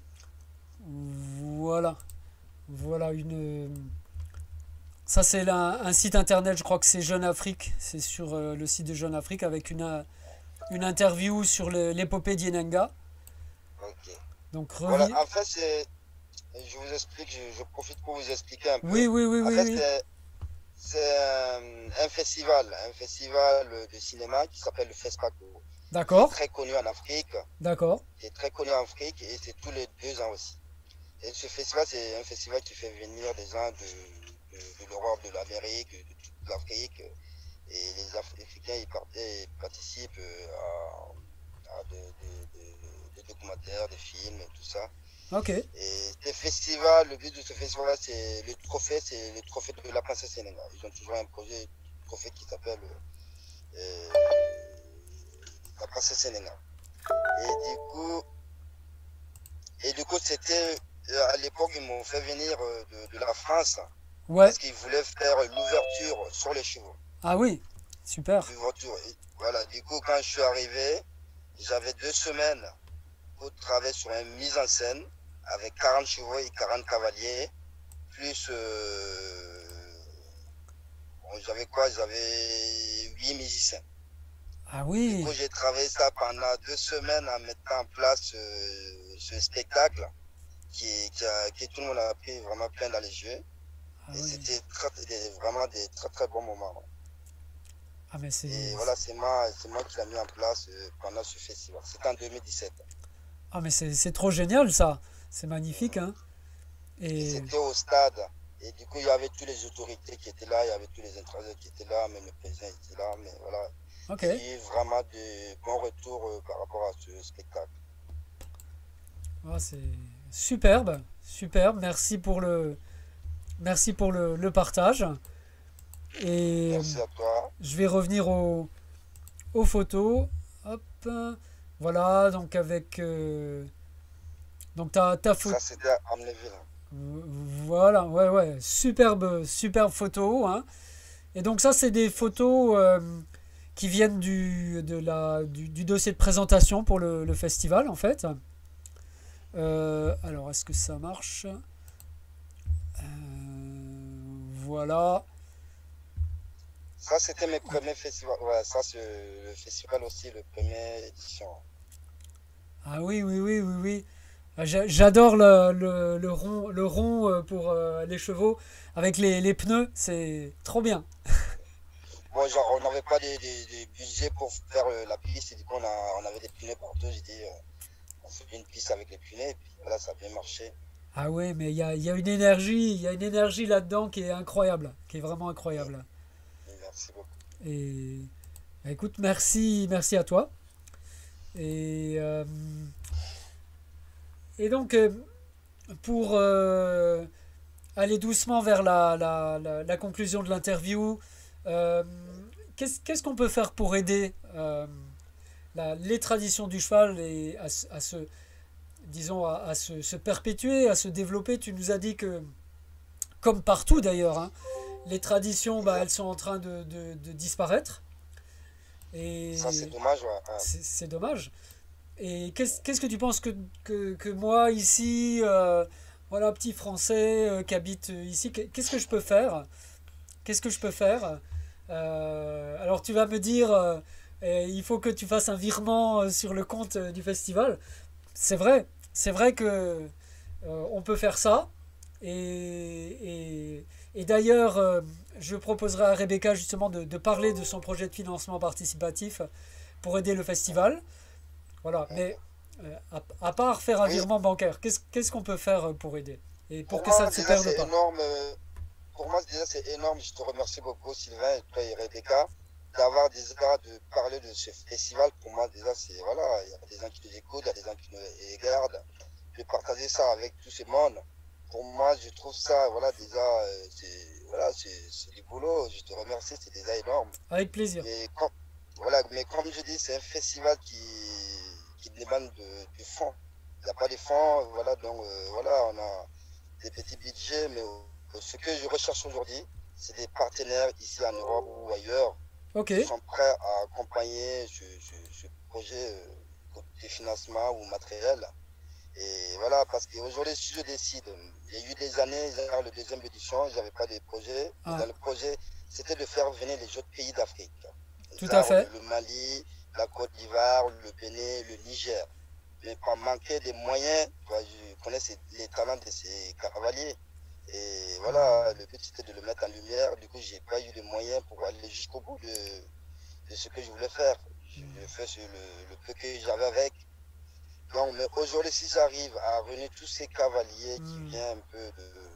Voilà, voilà, une. Ça, c'est là, un site internet, je crois que c'est Jeune Afrique. C'est sur euh, le site de Jeune Afrique avec une, euh, une interview sur le- l'épopée d'Yenenga. Ok. Donc, Voilà, revi... en fait, c'est... Je vous explique, je, je profite pour vous expliquer un peu. Oui, oui, oui, En oui, fait, oui. c'est c'est un, un festival, un festival de cinéma qui s'appelle le FESPACO, qui est D'accord, très connu en Afrique, d'accord. qui est très connu en Afrique et c'est tous les deux ans aussi. Et ce festival, c'est un festival qui fait venir des gens de, de, de l'Europe, de l'Amérique, de toute l'Afrique. Et les Africains, ils, part- ils participent euh, à, à des, des- des- des documentaires, des films, et tout ça. Ok. Et ce festival, le but de ce festival, c'est le trophée, c'est le trophée de la princesse Sénégal. Ils ont toujours un projet, un trophée qui s'appelle euh, la princesse Sénégal. Et du coup, et du coup, c'était euh, à l'époque, ils m'ont fait venir euh, de, de la France Ouais. parce qu'ils voulaient faire l'ouverture sur les chevaux. Ah oui, super. L'ouverture. Et voilà. Du coup, quand je suis arrivé, j'avais deux semaines pour travailler sur une mise en scène avec quarante chevaux et quarante cavaliers. Plus, euh, bon, j'avais quoi? J'avais huit musiciens. Ah Du coup, oui. j'ai travaillé ça pendant deux semaines en mettant en place euh, ce spectacle qui, qui, a, qui tout le monde a pris vraiment plein dans les yeux. Ah Et oui. c'était très- des- vraiment des très très bons moments. Ah mais c'est. Et voilà, c'est moi, c'est moi qui l'ai mis en place euh, pendant ce festival. C'était en deux mille dix-sept. Ah mais c'est c'est trop génial ça. C'est magnifique, Mhm. hein. Et Et. c'était au stade. Et du coup, il y avait toutes les autorités qui étaient là, il y avait tous les étrangers qui étaient là, même le président était là. Mais voilà, Ok. j'ai eu vraiment de bons retours euh, par rapport à ce spectacle. Ah, c'est superbe, superbe. Merci pour le, merci pour le, le partage. Et Merci à toi. je vais revenir au- aux photos. Hop. Voilà, donc avec. euh, donc ta, ta photo. Ça, c'était à Amnéville. Voilà, ouais, ouais. Superbe, superbe photo, hein. Et donc ça, c'est des photos euh, qui viennent du, de la, du, du dossier de présentation pour le, le festival, en fait. Euh, alors, est-ce que ça marche? Euh, Voilà. Ça, c'était mes premiers festivals. Ouais, ça, c'est le festival aussi, le premier édition. Ah oui, oui, oui, oui, oui. Ah, j'a- J'adore le, le, le rond, le rond euh, pour euh, les chevaux avec les, les pneus. C'est trop bien. Bon, genre, on n'avait pas de, de, de budget pour faire euh, la piste, et du coup, on, a, on avait des pneus partout. J'ai dit, euh, on fait une piste avec les pneus, et puis voilà, ça a bien marché. Ah ouais, mais il y a, il y a une énergie, il y a une énergie là-dedans qui est incroyable, qui est vraiment Et, incroyable. et merci beaucoup. Et bah, écoute, merci, merci à toi. Et, euh, et donc, euh, pour euh, aller doucement vers la, la, la, la conclusion de l'interview, euh, qu'est-ce qu'est-ce qu'on peut faire pour aider euh, la- les traditions du cheval et à, se- à se, disons, à, à se, se perpétuer, à se développer? Tu nous as dit que, comme partout d'ailleurs, hein, les traditions, bah, elles Exact. sont en train de, de- de disparaître. Ça, c'est Et dommage. Ouais, ouais. c'est c'est dommage. Et qu'est-ce qu'est-ce que tu penses que, que, que moi, ici, euh, voilà, petit Français euh, qui habite ici, qu'est- qu'est-ce que je peux faire? Qu'est-ce que je peux faire? Euh, alors tu vas me dire, euh, eh, il faut que tu fasses un virement euh, sur le compte euh, du festival. C'est vrai, c'est vrai que euh, on peut faire ça. Et, et, et d'ailleurs, euh, je proposerai à Rebecca justement de, de parler de son projet de financement participatif pour aider le festival. Voilà, mais euh, à, à part faire un Oui, virement bancaire, qu'est-ce qu'est-ce qu'on peut faire euh, pour aider? Et pour pour que ça moi, ne se déjà, perde c'est pas. énorme. euh, Pour moi, déjà, c'est énorme. Je te remercie beaucoup, Sylvain, et toi et Rebecca, d'avoir déjà de parler de ce festival. Pour moi, déjà, c'est, voilà, il y a des gens qui nous écoutent, il y a des gens qui nous regardent. De partager ça avec tout ce monde. Pour moi, je trouve ça, voilà, déjà, euh, c'est, voilà, c'est, c'est du boulot. Je te remercie, c'est déjà énorme. Avec plaisir. Mais comme, voilà, mais comme je dis, c'est un festival qui, qui demande de, du fond. Il n'y a pas de fonds, voilà, donc, euh, voilà, on a des petits budgets, mais euh, ce que je recherche aujourd'hui, c'est des partenaires ici en Europe ou ailleurs Ok, qui sont prêts à accompagner ce, ce, ce projet euh, de financement ou matériel. Et voilà, parce qu'aujourd'hui, si je décide, il y a eu des années, genre le deuxième édition, je n'avais pas de projet. Et ah, dans le projet, c'était de faire venir les autres pays d'Afrique. tout à Genre le, fait. le Mali, la Côte d'Ivoire, le Bénin, le Niger. Mais par manquer des moyens, tu vois, je connais ces- les talents de ces cavaliers. Et voilà, le but c'était de le mettre en lumière. Du coup, j'ai pas eu les moyens pour aller jusqu'au bout de, de ce que je voulais faire. Je, je fais sur le, le peu que j'avais avec. Donc, mais aujourd'hui, si j'arrive à réunir tous ces cavaliers qui Hmm. viennent un peu de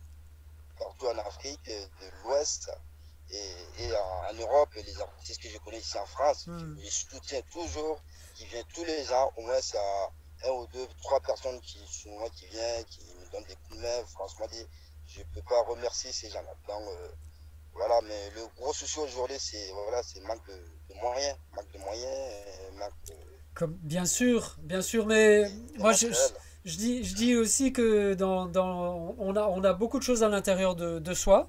partout en Afrique, de l'Ouest et, et en, en Europe, et les artistes que je connais ici en France, Hmm. je soutiens toujours, qui viennent tous les ans, au moins ça un ou deux, trois personnes qui sont moi qui viennent, qui me donnent des coups de main. Franchement, je ne peux pas remercier ces gens-là. Donc, euh, voilà, mais le gros souci aujourd'hui, c'est voilà, c'est manque de, de moyens, manque de moyens, manque de, Comme, bien sûr, bien sûr, mais de, de moi je, je, matériel. je dis, je dis aussi que dans, dans, on a, on a beaucoup de choses à l'intérieur de, de soi.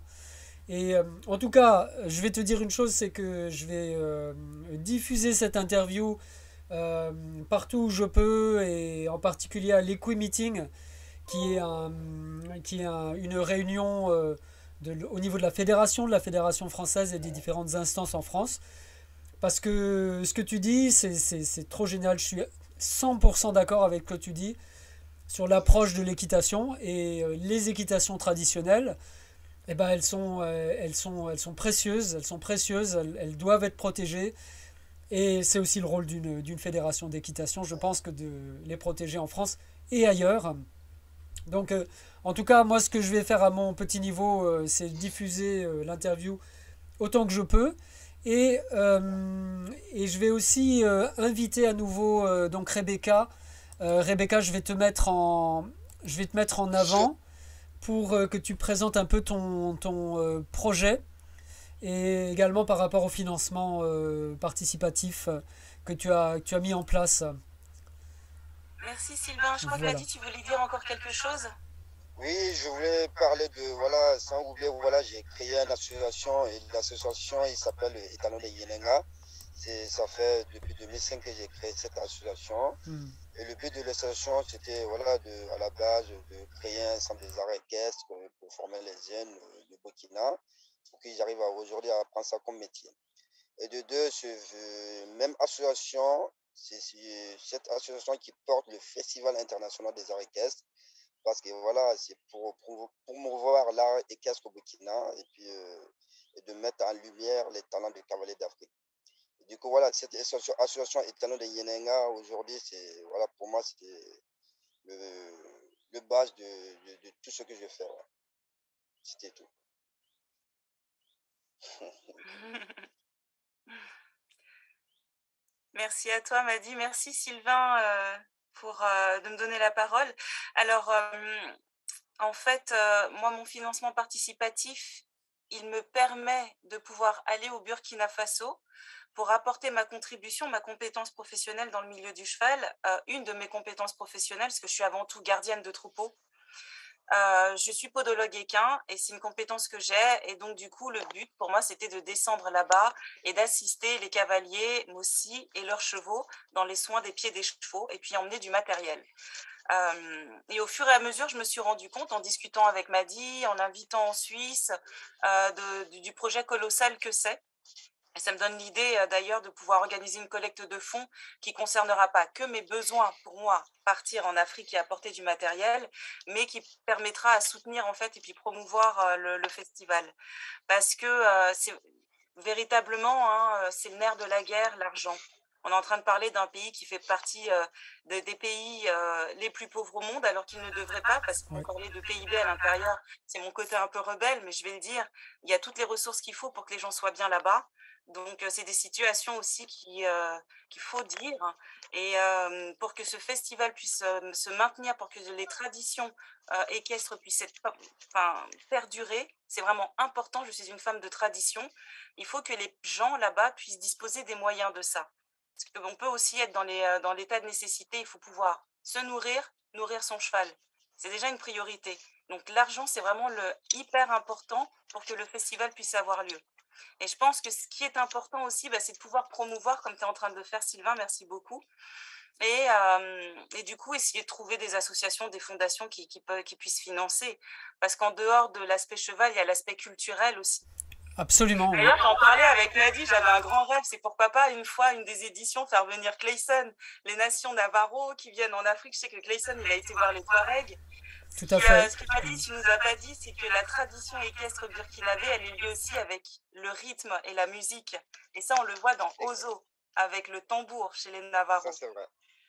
Et euh, en tout cas, je vais te dire une chose, c'est que je vais euh, diffuser cette interview euh, partout où je peux, et en particulier à l'Equi Meeting, qui est, un, qui est un- une réunion euh, de, au niveau de la fédération, de la fédération française et des différentes instances en France. Parce que ce que tu dis, c'est c'est- c'est trop génial. Je suis cent pour cent d'accord avec ce que tu dis sur l'approche de l'équitation. Et euh, les équitations traditionnelles, eh ben, elles, sont, euh, elles, sont, elles sont précieuses, elles sont précieuses, elles, elles doivent être protégées. Et c'est aussi le rôle d'une d'une fédération d'équitation, je pense, que de les protéger en France et ailleurs. Donc, euh, en tout cas, moi, ce que je vais faire à mon petit niveau, euh, c'est diffuser euh, l'interview autant que je peux. Et, euh, et je vais aussi euh, inviter à nouveau euh, donc Rebecca. Euh, Rebecca, je vais te mettre en, je vais te mettre en Je, avant pour euh, que tu présentes un peu ton, ton euh, projet, et également par rapport au financement euh, participatif euh, que tu as, que tu as mis en place. Merci Sylvain. Je crois que Voilà. Ladi, tu voulais dire encore quelque chose? oui, je voulais parler de, voilà, sans oublier, voilà, j'ai créé une association et l'association, il s'appelle Étalon de Yenenga. C'est, ça fait depuis deux mille cinq que j'ai créé cette association. Hmm. Et le but de l'association, c'était, voilà, de, à la base, de créer un centre des arts équestres pour former les jeunes de Burkina, pour qu'ils arrivent à, aujourd'hui à prendre ça comme métier. Et de deux, ce, même association, c'est c'est cette association qui porte le Festival international des arts équestres, parce que voilà, c'est pour, pour promouvoir l'art équestre au Burkina et puis euh, et de mettre en lumière les talents des cavaliers d'Afrique. Et du coup, voilà, cette association Étalon de Yenenga aujourd'hui, c'est voilà, pour moi, c'est le, le base de, de, de tout ce que je fais. Ouais. C'était tout. Merci à toi, Madi. Merci, Sylvain, euh, pour euh, de me donner la parole. Alors, euh, en fait, euh, moi, mon financement participatif, il me permet de pouvoir aller au Burkina Faso pour apporter ma contribution, ma compétence professionnelle dans le milieu du cheval, euh, une de mes compétences professionnelles, parce que je suis avant tout gardienne de troupeau. Euh, je suis podologue équin et c'est une compétence que j'ai. Et donc, du coup, le but pour moi, c'était de descendre là-bas et d'assister les cavaliers, aussi, et leurs chevaux dans les soins des pieds des chevaux et puis emmener du matériel. Euh, et au fur et à mesure, je me suis rendu compte en discutant avec Madi, en l'invitant en Suisse, euh, de, du projet colossal que c'est. Et ça me donne l'idée euh, d'ailleurs de pouvoir organiser une collecte de fonds qui ne concernera pas que mes besoins pour moi, partir en Afrique et apporter du matériel, mais qui permettra à soutenir en fait et puis promouvoir euh, le, le festival. Parce que euh, c'est véritablement, hein, c'est le nerf de la guerre, l'argent. On est en train de parler d'un pays qui fait partie euh, de, des pays euh, les plus pauvres au monde, alors qu'il ne devrait pas, parce qu'on Oui. parlait de P I B à l'intérieur. C'est mon côté un peu rebelle, mais je vais le dire, il y a toutes les ressources qu'il faut pour que les gens soient bien là-bas. Donc, euh, c'est des situations aussi qui, euh, qu'il faut dire. Et euh, pour que ce festival puisse euh, se maintenir, pour que les traditions euh, équestres puissent être, enfin, perdurer, c'est vraiment important. Je suis une femme de tradition. Il faut que les gens là-bas puissent disposer des moyens de ça. Parce qu'on peut aussi être dans, les, dans l'état de nécessité. Il faut pouvoir se nourrir, nourrir son cheval. C'est déjà une priorité. Donc, l'argent, c'est vraiment le hyper important pour que le festival puisse avoir lieu. Et je pense que ce qui est important aussi, bah, c'est de pouvoir promouvoir, comme tu es en train de le faire, Sylvain, merci beaucoup. Et, euh, et du coup, essayer de trouver des associations, des fondations qui, qui, peuvent, qui puissent financer. Parce qu'en dehors de l'aspect cheval, il y a l'aspect culturel aussi. Absolument. Oui. D'ailleurs, j'en parlais avec Nadi, j'avais un grand rêve, c'est pourquoi pas une fois, une des éditions, faire venir Clayson, les nations Navarro qui viennent en Afrique. Je sais que Clayson, il a été voir les Touaregs. Tout à fait. Euh, ce qu'il m'a dit, tu nous as pas dit, c'est que la tradition équestre burkinabé, elle est liée aussi avec le rythme et la musique. Et ça, on le voit dans Ozo, avec le tambour chez les Navarros. Ça, c'est vrai.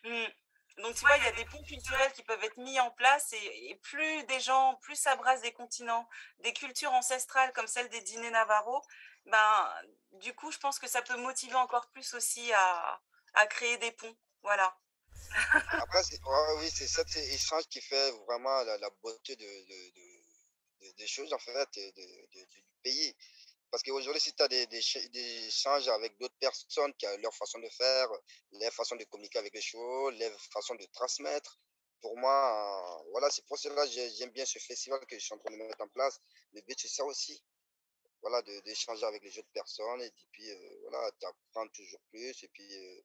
Mmh. Donc, tu vois, il y a des ponts culturels qui peuvent être mis en place et, et plus des gens, plus ça brasse des continents, des cultures ancestrales comme celle des dîners Navarro, ben, du coup, je pense que ça peut motiver encore plus aussi à, à créer des ponts. Voilà. Après, c'est, ouais, oui, c'est cet échange qui fait vraiment la, la beauté de, de, de, de, des choses, en fait, de, de, de, du pays. Parce qu'aujourd'hui, si tu as des, des, des échanges avec d'autres personnes qui ont leur façon de faire, leur façon de communiquer avec les chevaux, leur façon de transmettre, pour moi, euh, voilà, c'est pour cela que j'aime bien ce festival que je suis en train de mettre en place. Le but, c'est ça aussi. Voilà, de, d'échanger avec les autres personnes et puis, euh, voilà, tu apprends toujours plus et puis, euh,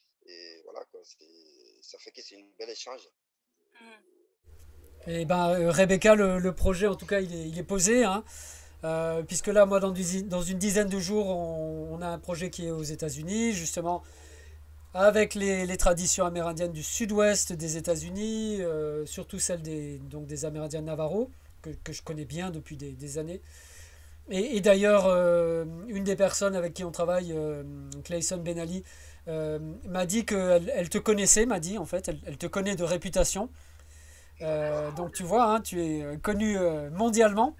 et voilà, quoi, ça fait que c'est une belle échange. Et ben, euh, Rebecca, le, le projet, en tout cas, il est, il est posé, hein. Euh, puisque là, moi, dans, du, dans une dizaine de jours, on, on a un projet qui est aux États-Unis, justement, avec les, les traditions amérindiennes du sud-ouest des États-Unis, euh, surtout celles des, donc des Amérindiens Navarro, que, que je connais bien depuis des, des années. Et, et d'ailleurs, euh, une des personnes avec qui on travaille, euh, Clayson Benali, euh, m'a dit qu'elle elle te connaissait, m'a dit en fait, elle, elle te connaît de réputation. Euh, donc tu vois, hein, tu es connu euh, mondialement.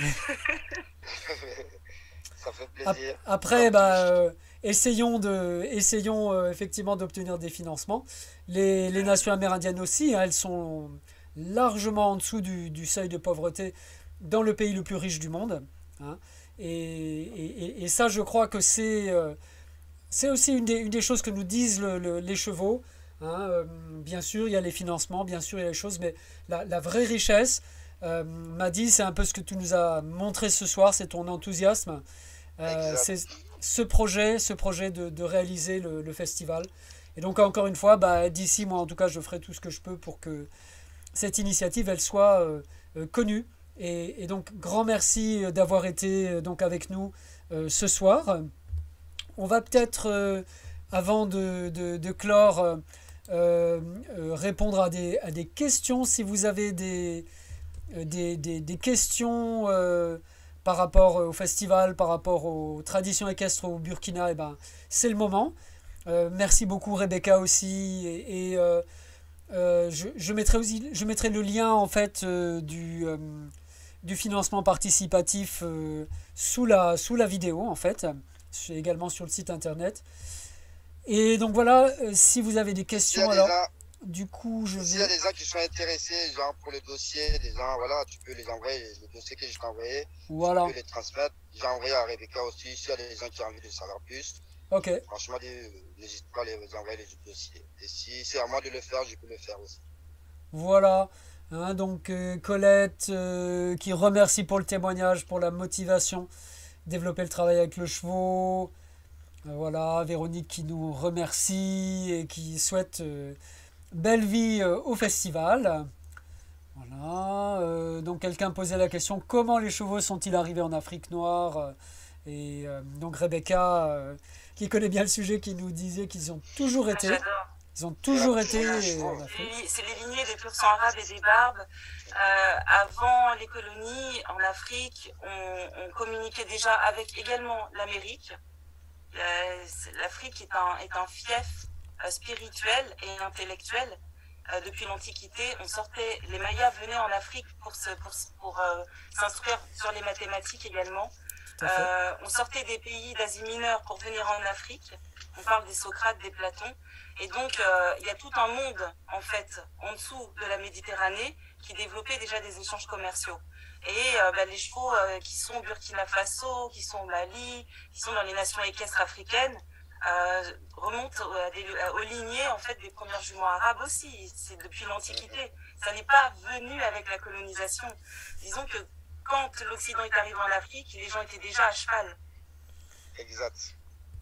Ça fait plaisir. Après, bah, euh, essayons, de, essayons euh, effectivement d'obtenir des financements. Les, les nations amérindiennes aussi, hein, elles sont largement en dessous du, du seuil de pauvreté dans le pays le plus riche du monde. Hein. Et, et, et ça, je crois que c'est euh, c'est aussi une des, une des choses que nous disent le, le, les chevaux. Hein. Euh, bien sûr, il y a les financements, bien sûr, il y a les choses, mais la, la vraie richesse, euh, m'a dit, c'est un peu ce que tu nous as montré ce soir, c'est ton enthousiasme. Euh, c'est ce projet, ce projet de, de réaliser le, le festival. Et donc, encore une fois, bah, d'ici, moi, en tout cas, je ferai tout ce que je peux pour que cette initiative, elle soit euh, euh, connue. Et, et donc, grand merci d'avoir été euh, donc avec nous euh, ce soir. On va peut-être, euh, avant de, de, de clore, euh, euh, répondre à des, à des questions. Si vous avez des, des, des, des questions euh, par rapport au festival, par rapport aux traditions équestres au Burkina, eh ben, c'est le moment. Euh, merci beaucoup Rebecca aussi. Et, et euh, euh, je, je mettrai aussi, je mettrai le lien en fait euh, du, euh, du financement participatif euh, sous la, sous la vidéo en fait. C'est également sur le site internet. Et donc voilà, euh, si vous avez des S'il y a questions, des alors gens, du coup je s'il y a vais... des gens qui sont intéressés, genre pour le dossier, des gens, voilà, tu peux les envoyer, le dossier que je t'ai envoyé, tu Voilà, peux les transmettre. J'ai envoyé à Rebecca aussi, s'il y a des gens qui ont envie de savoir plus, ok. franchement, des- n'hésite pas à les envoyer les dossiers. Et si c'est à moi de le faire, je peux le faire aussi. Voilà, hein, donc euh, Colette euh, qui remercie pour le témoignage, pour la motivation, développer le travail avec le cheval. Euh, voilà, Véronique qui nous remercie et qui souhaite euh, belle vie euh, au festival. Voilà, euh, donc quelqu'un posait la question comment les chevaux sont-ils arrivés en Afrique noire? Et euh, donc Rebecca, euh, qui connaît bien le sujet, qui nous disait qu'ils ont toujours Ah, été, j'adore. ils ont Il y a toujours toujours eu des été en chevaux. C'est Afrique. les, c'est les lignées des pur sang arabes et des barbes. Euh, avant les colonies en Afrique, on, on communiquait déjà avec également l'Amérique. Euh, c'est- L'Afrique est un, est un fief euh, spirituel et intellectuel. Euh, depuis l'Antiquité, on sortait, les Mayas venaient en Afrique pour se, pour, se- pour euh, s'instruire sur les mathématiques également. Tout à fait. Euh, on sortait des pays d'Asie mineure pour venir en Afrique. On parle des Socrates, des Platons. Et donc, euh, il y a tout un monde, en fait, en dessous de la Méditerranée, qui développait déjà des échanges commerciaux. Et euh, bah, les chevaux euh, qui sont au Burkina Faso, qui sont au Mali, qui sont dans les nations équestres africaines, euh, remontent à des, à- aux lignées, en fait, des premières juments arabes aussi. C'est depuis l'Antiquité. Ça n'est pas venu avec la colonisation. Disons que quand l'Occident est arrivé en Afrique, les gens étaient déjà à cheval. Exact.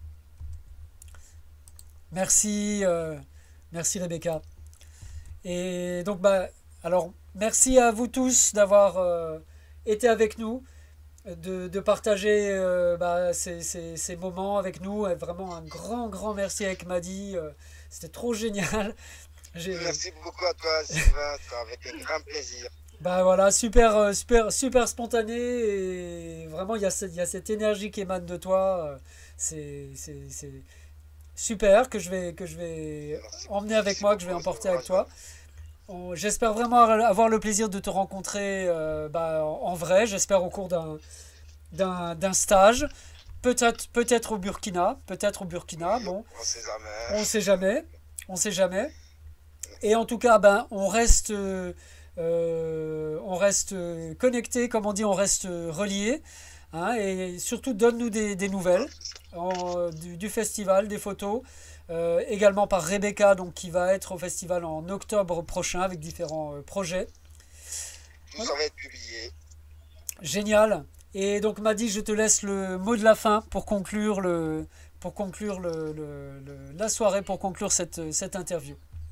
Merci, euh, merci Rebecca. Et donc, bah, alors, merci à vous tous d'avoir euh, été avec nous, de, de partager euh, bah, ces, ces- ces moments avec nous. Et vraiment un grand, grand merci avec Maddy. euh, C'était trop génial. J'ai, Merci beaucoup à toi, Sylvain. C'était avec un grand plaisir. bah voilà, super, euh, super, super spontané. Et vraiment, il y a, cette- il y a cette énergie qui émane de toi. euh, C'est, c'est, c'est super que je vais, que je vais Merci, emmener avec merci moi, que je vais beaucoup. emporter avec toi. On- J'espère vraiment avoir le plaisir de te rencontrer euh, bah, en en vrai. J'espère au cours d'un d'un d'un stage. Peut-être peut-être au Burkina. Peut-être au Burkina. Bon, On sait jamais. on sait jamais. On sait jamais. Et en tout cas, ben, on reste, euh, euh, on reste connecté, comme on dit, on reste relié. Hein, et surtout, donne-nous des, des nouvelles en- du, du festival, des photos. Euh, également par Rebecca, donc, qui va être au festival en octobre prochain avec différents euh, projets. Tout ça va être publié. Génial. Et donc, Maddy, je te laisse le mot de la fin pour conclure, le, pour conclure le, le- le- la soirée, pour conclure cette, cette interview.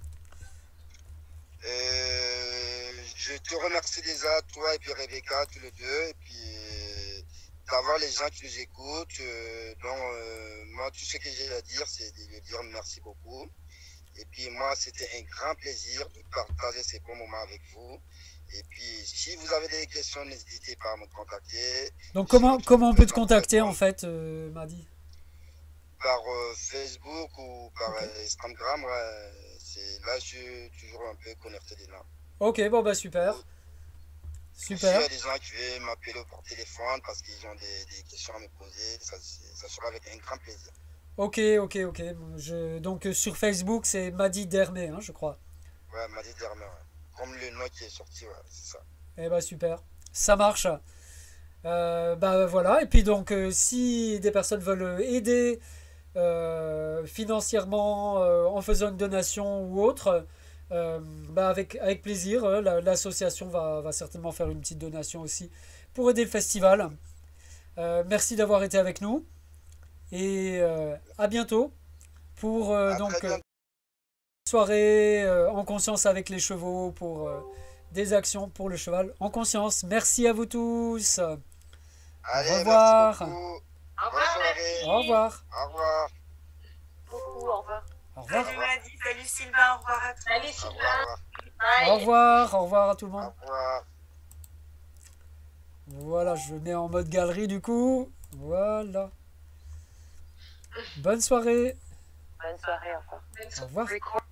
Euh, je te remercie déjà, toi et puis Rebecca, tous les deux. Et puis, euh, d'avoir les gens qui nous écoutent. Euh, donc, euh, moi, tout ce que j'ai à dire, c'est de lui dire merci beaucoup. Et puis, moi, c'était un grand plaisir de partager ces bons moments avec vous. Et puis, si vous avez des questions, n'hésitez pas à me contacter. Donc, Je comment, suis comment on peut te présent contacter, en pour- fait, euh, Maddy? Par euh, Facebook ou par Ok. euh, Instagram. Ouais, c'est, là, je suis toujours un peu connecté dedans. Ok, bon, bah, super. S'il y Super. a des gens qui veulent m'appeler par téléphone parce qu'ils ont des, des questions à me poser, ça, c'est- ça sera avec un grand plaisir. Ok, ok, ok. Je, donc, euh, sur Facebook, c'est Maddy Dermé, hein, je crois. Ouais, m'a dit dernièrement, ouais. Comme le nom qui est sorti, ouais, c'est ça. Eh bah, super. Ça marche. Euh, bah, voilà. Et puis, donc, euh, si des personnes veulent aider euh, financièrement euh, en faisant une donation ou autre, euh, bah, avec, avec plaisir. euh, la- L'association va, va certainement faire une petite donation aussi pour aider le festival. Euh, merci d'avoir été avec nous et euh, à bientôt pour euh, À donc très euh, bientôt. soirée euh, en conscience avec les chevaux pour euh, des actions pour le cheval en conscience. Merci à vous tous. Allez, revoir. merci beaucoup. Au Bonne revoir, soirée. Au revoir. Au revoir. beaucoup, au revoir. Au revoir. Salut Maddy, salut Sylvain, au revoir à tous. Salut Au Sylvain. revoir. Bye. Au revoir. Au revoir à tout le Au monde. revoir. Voilà, je mets en mode galerie du coup. Voilà. Bonne soirée. Bonne soirée, au revoir. Au revoir. Record.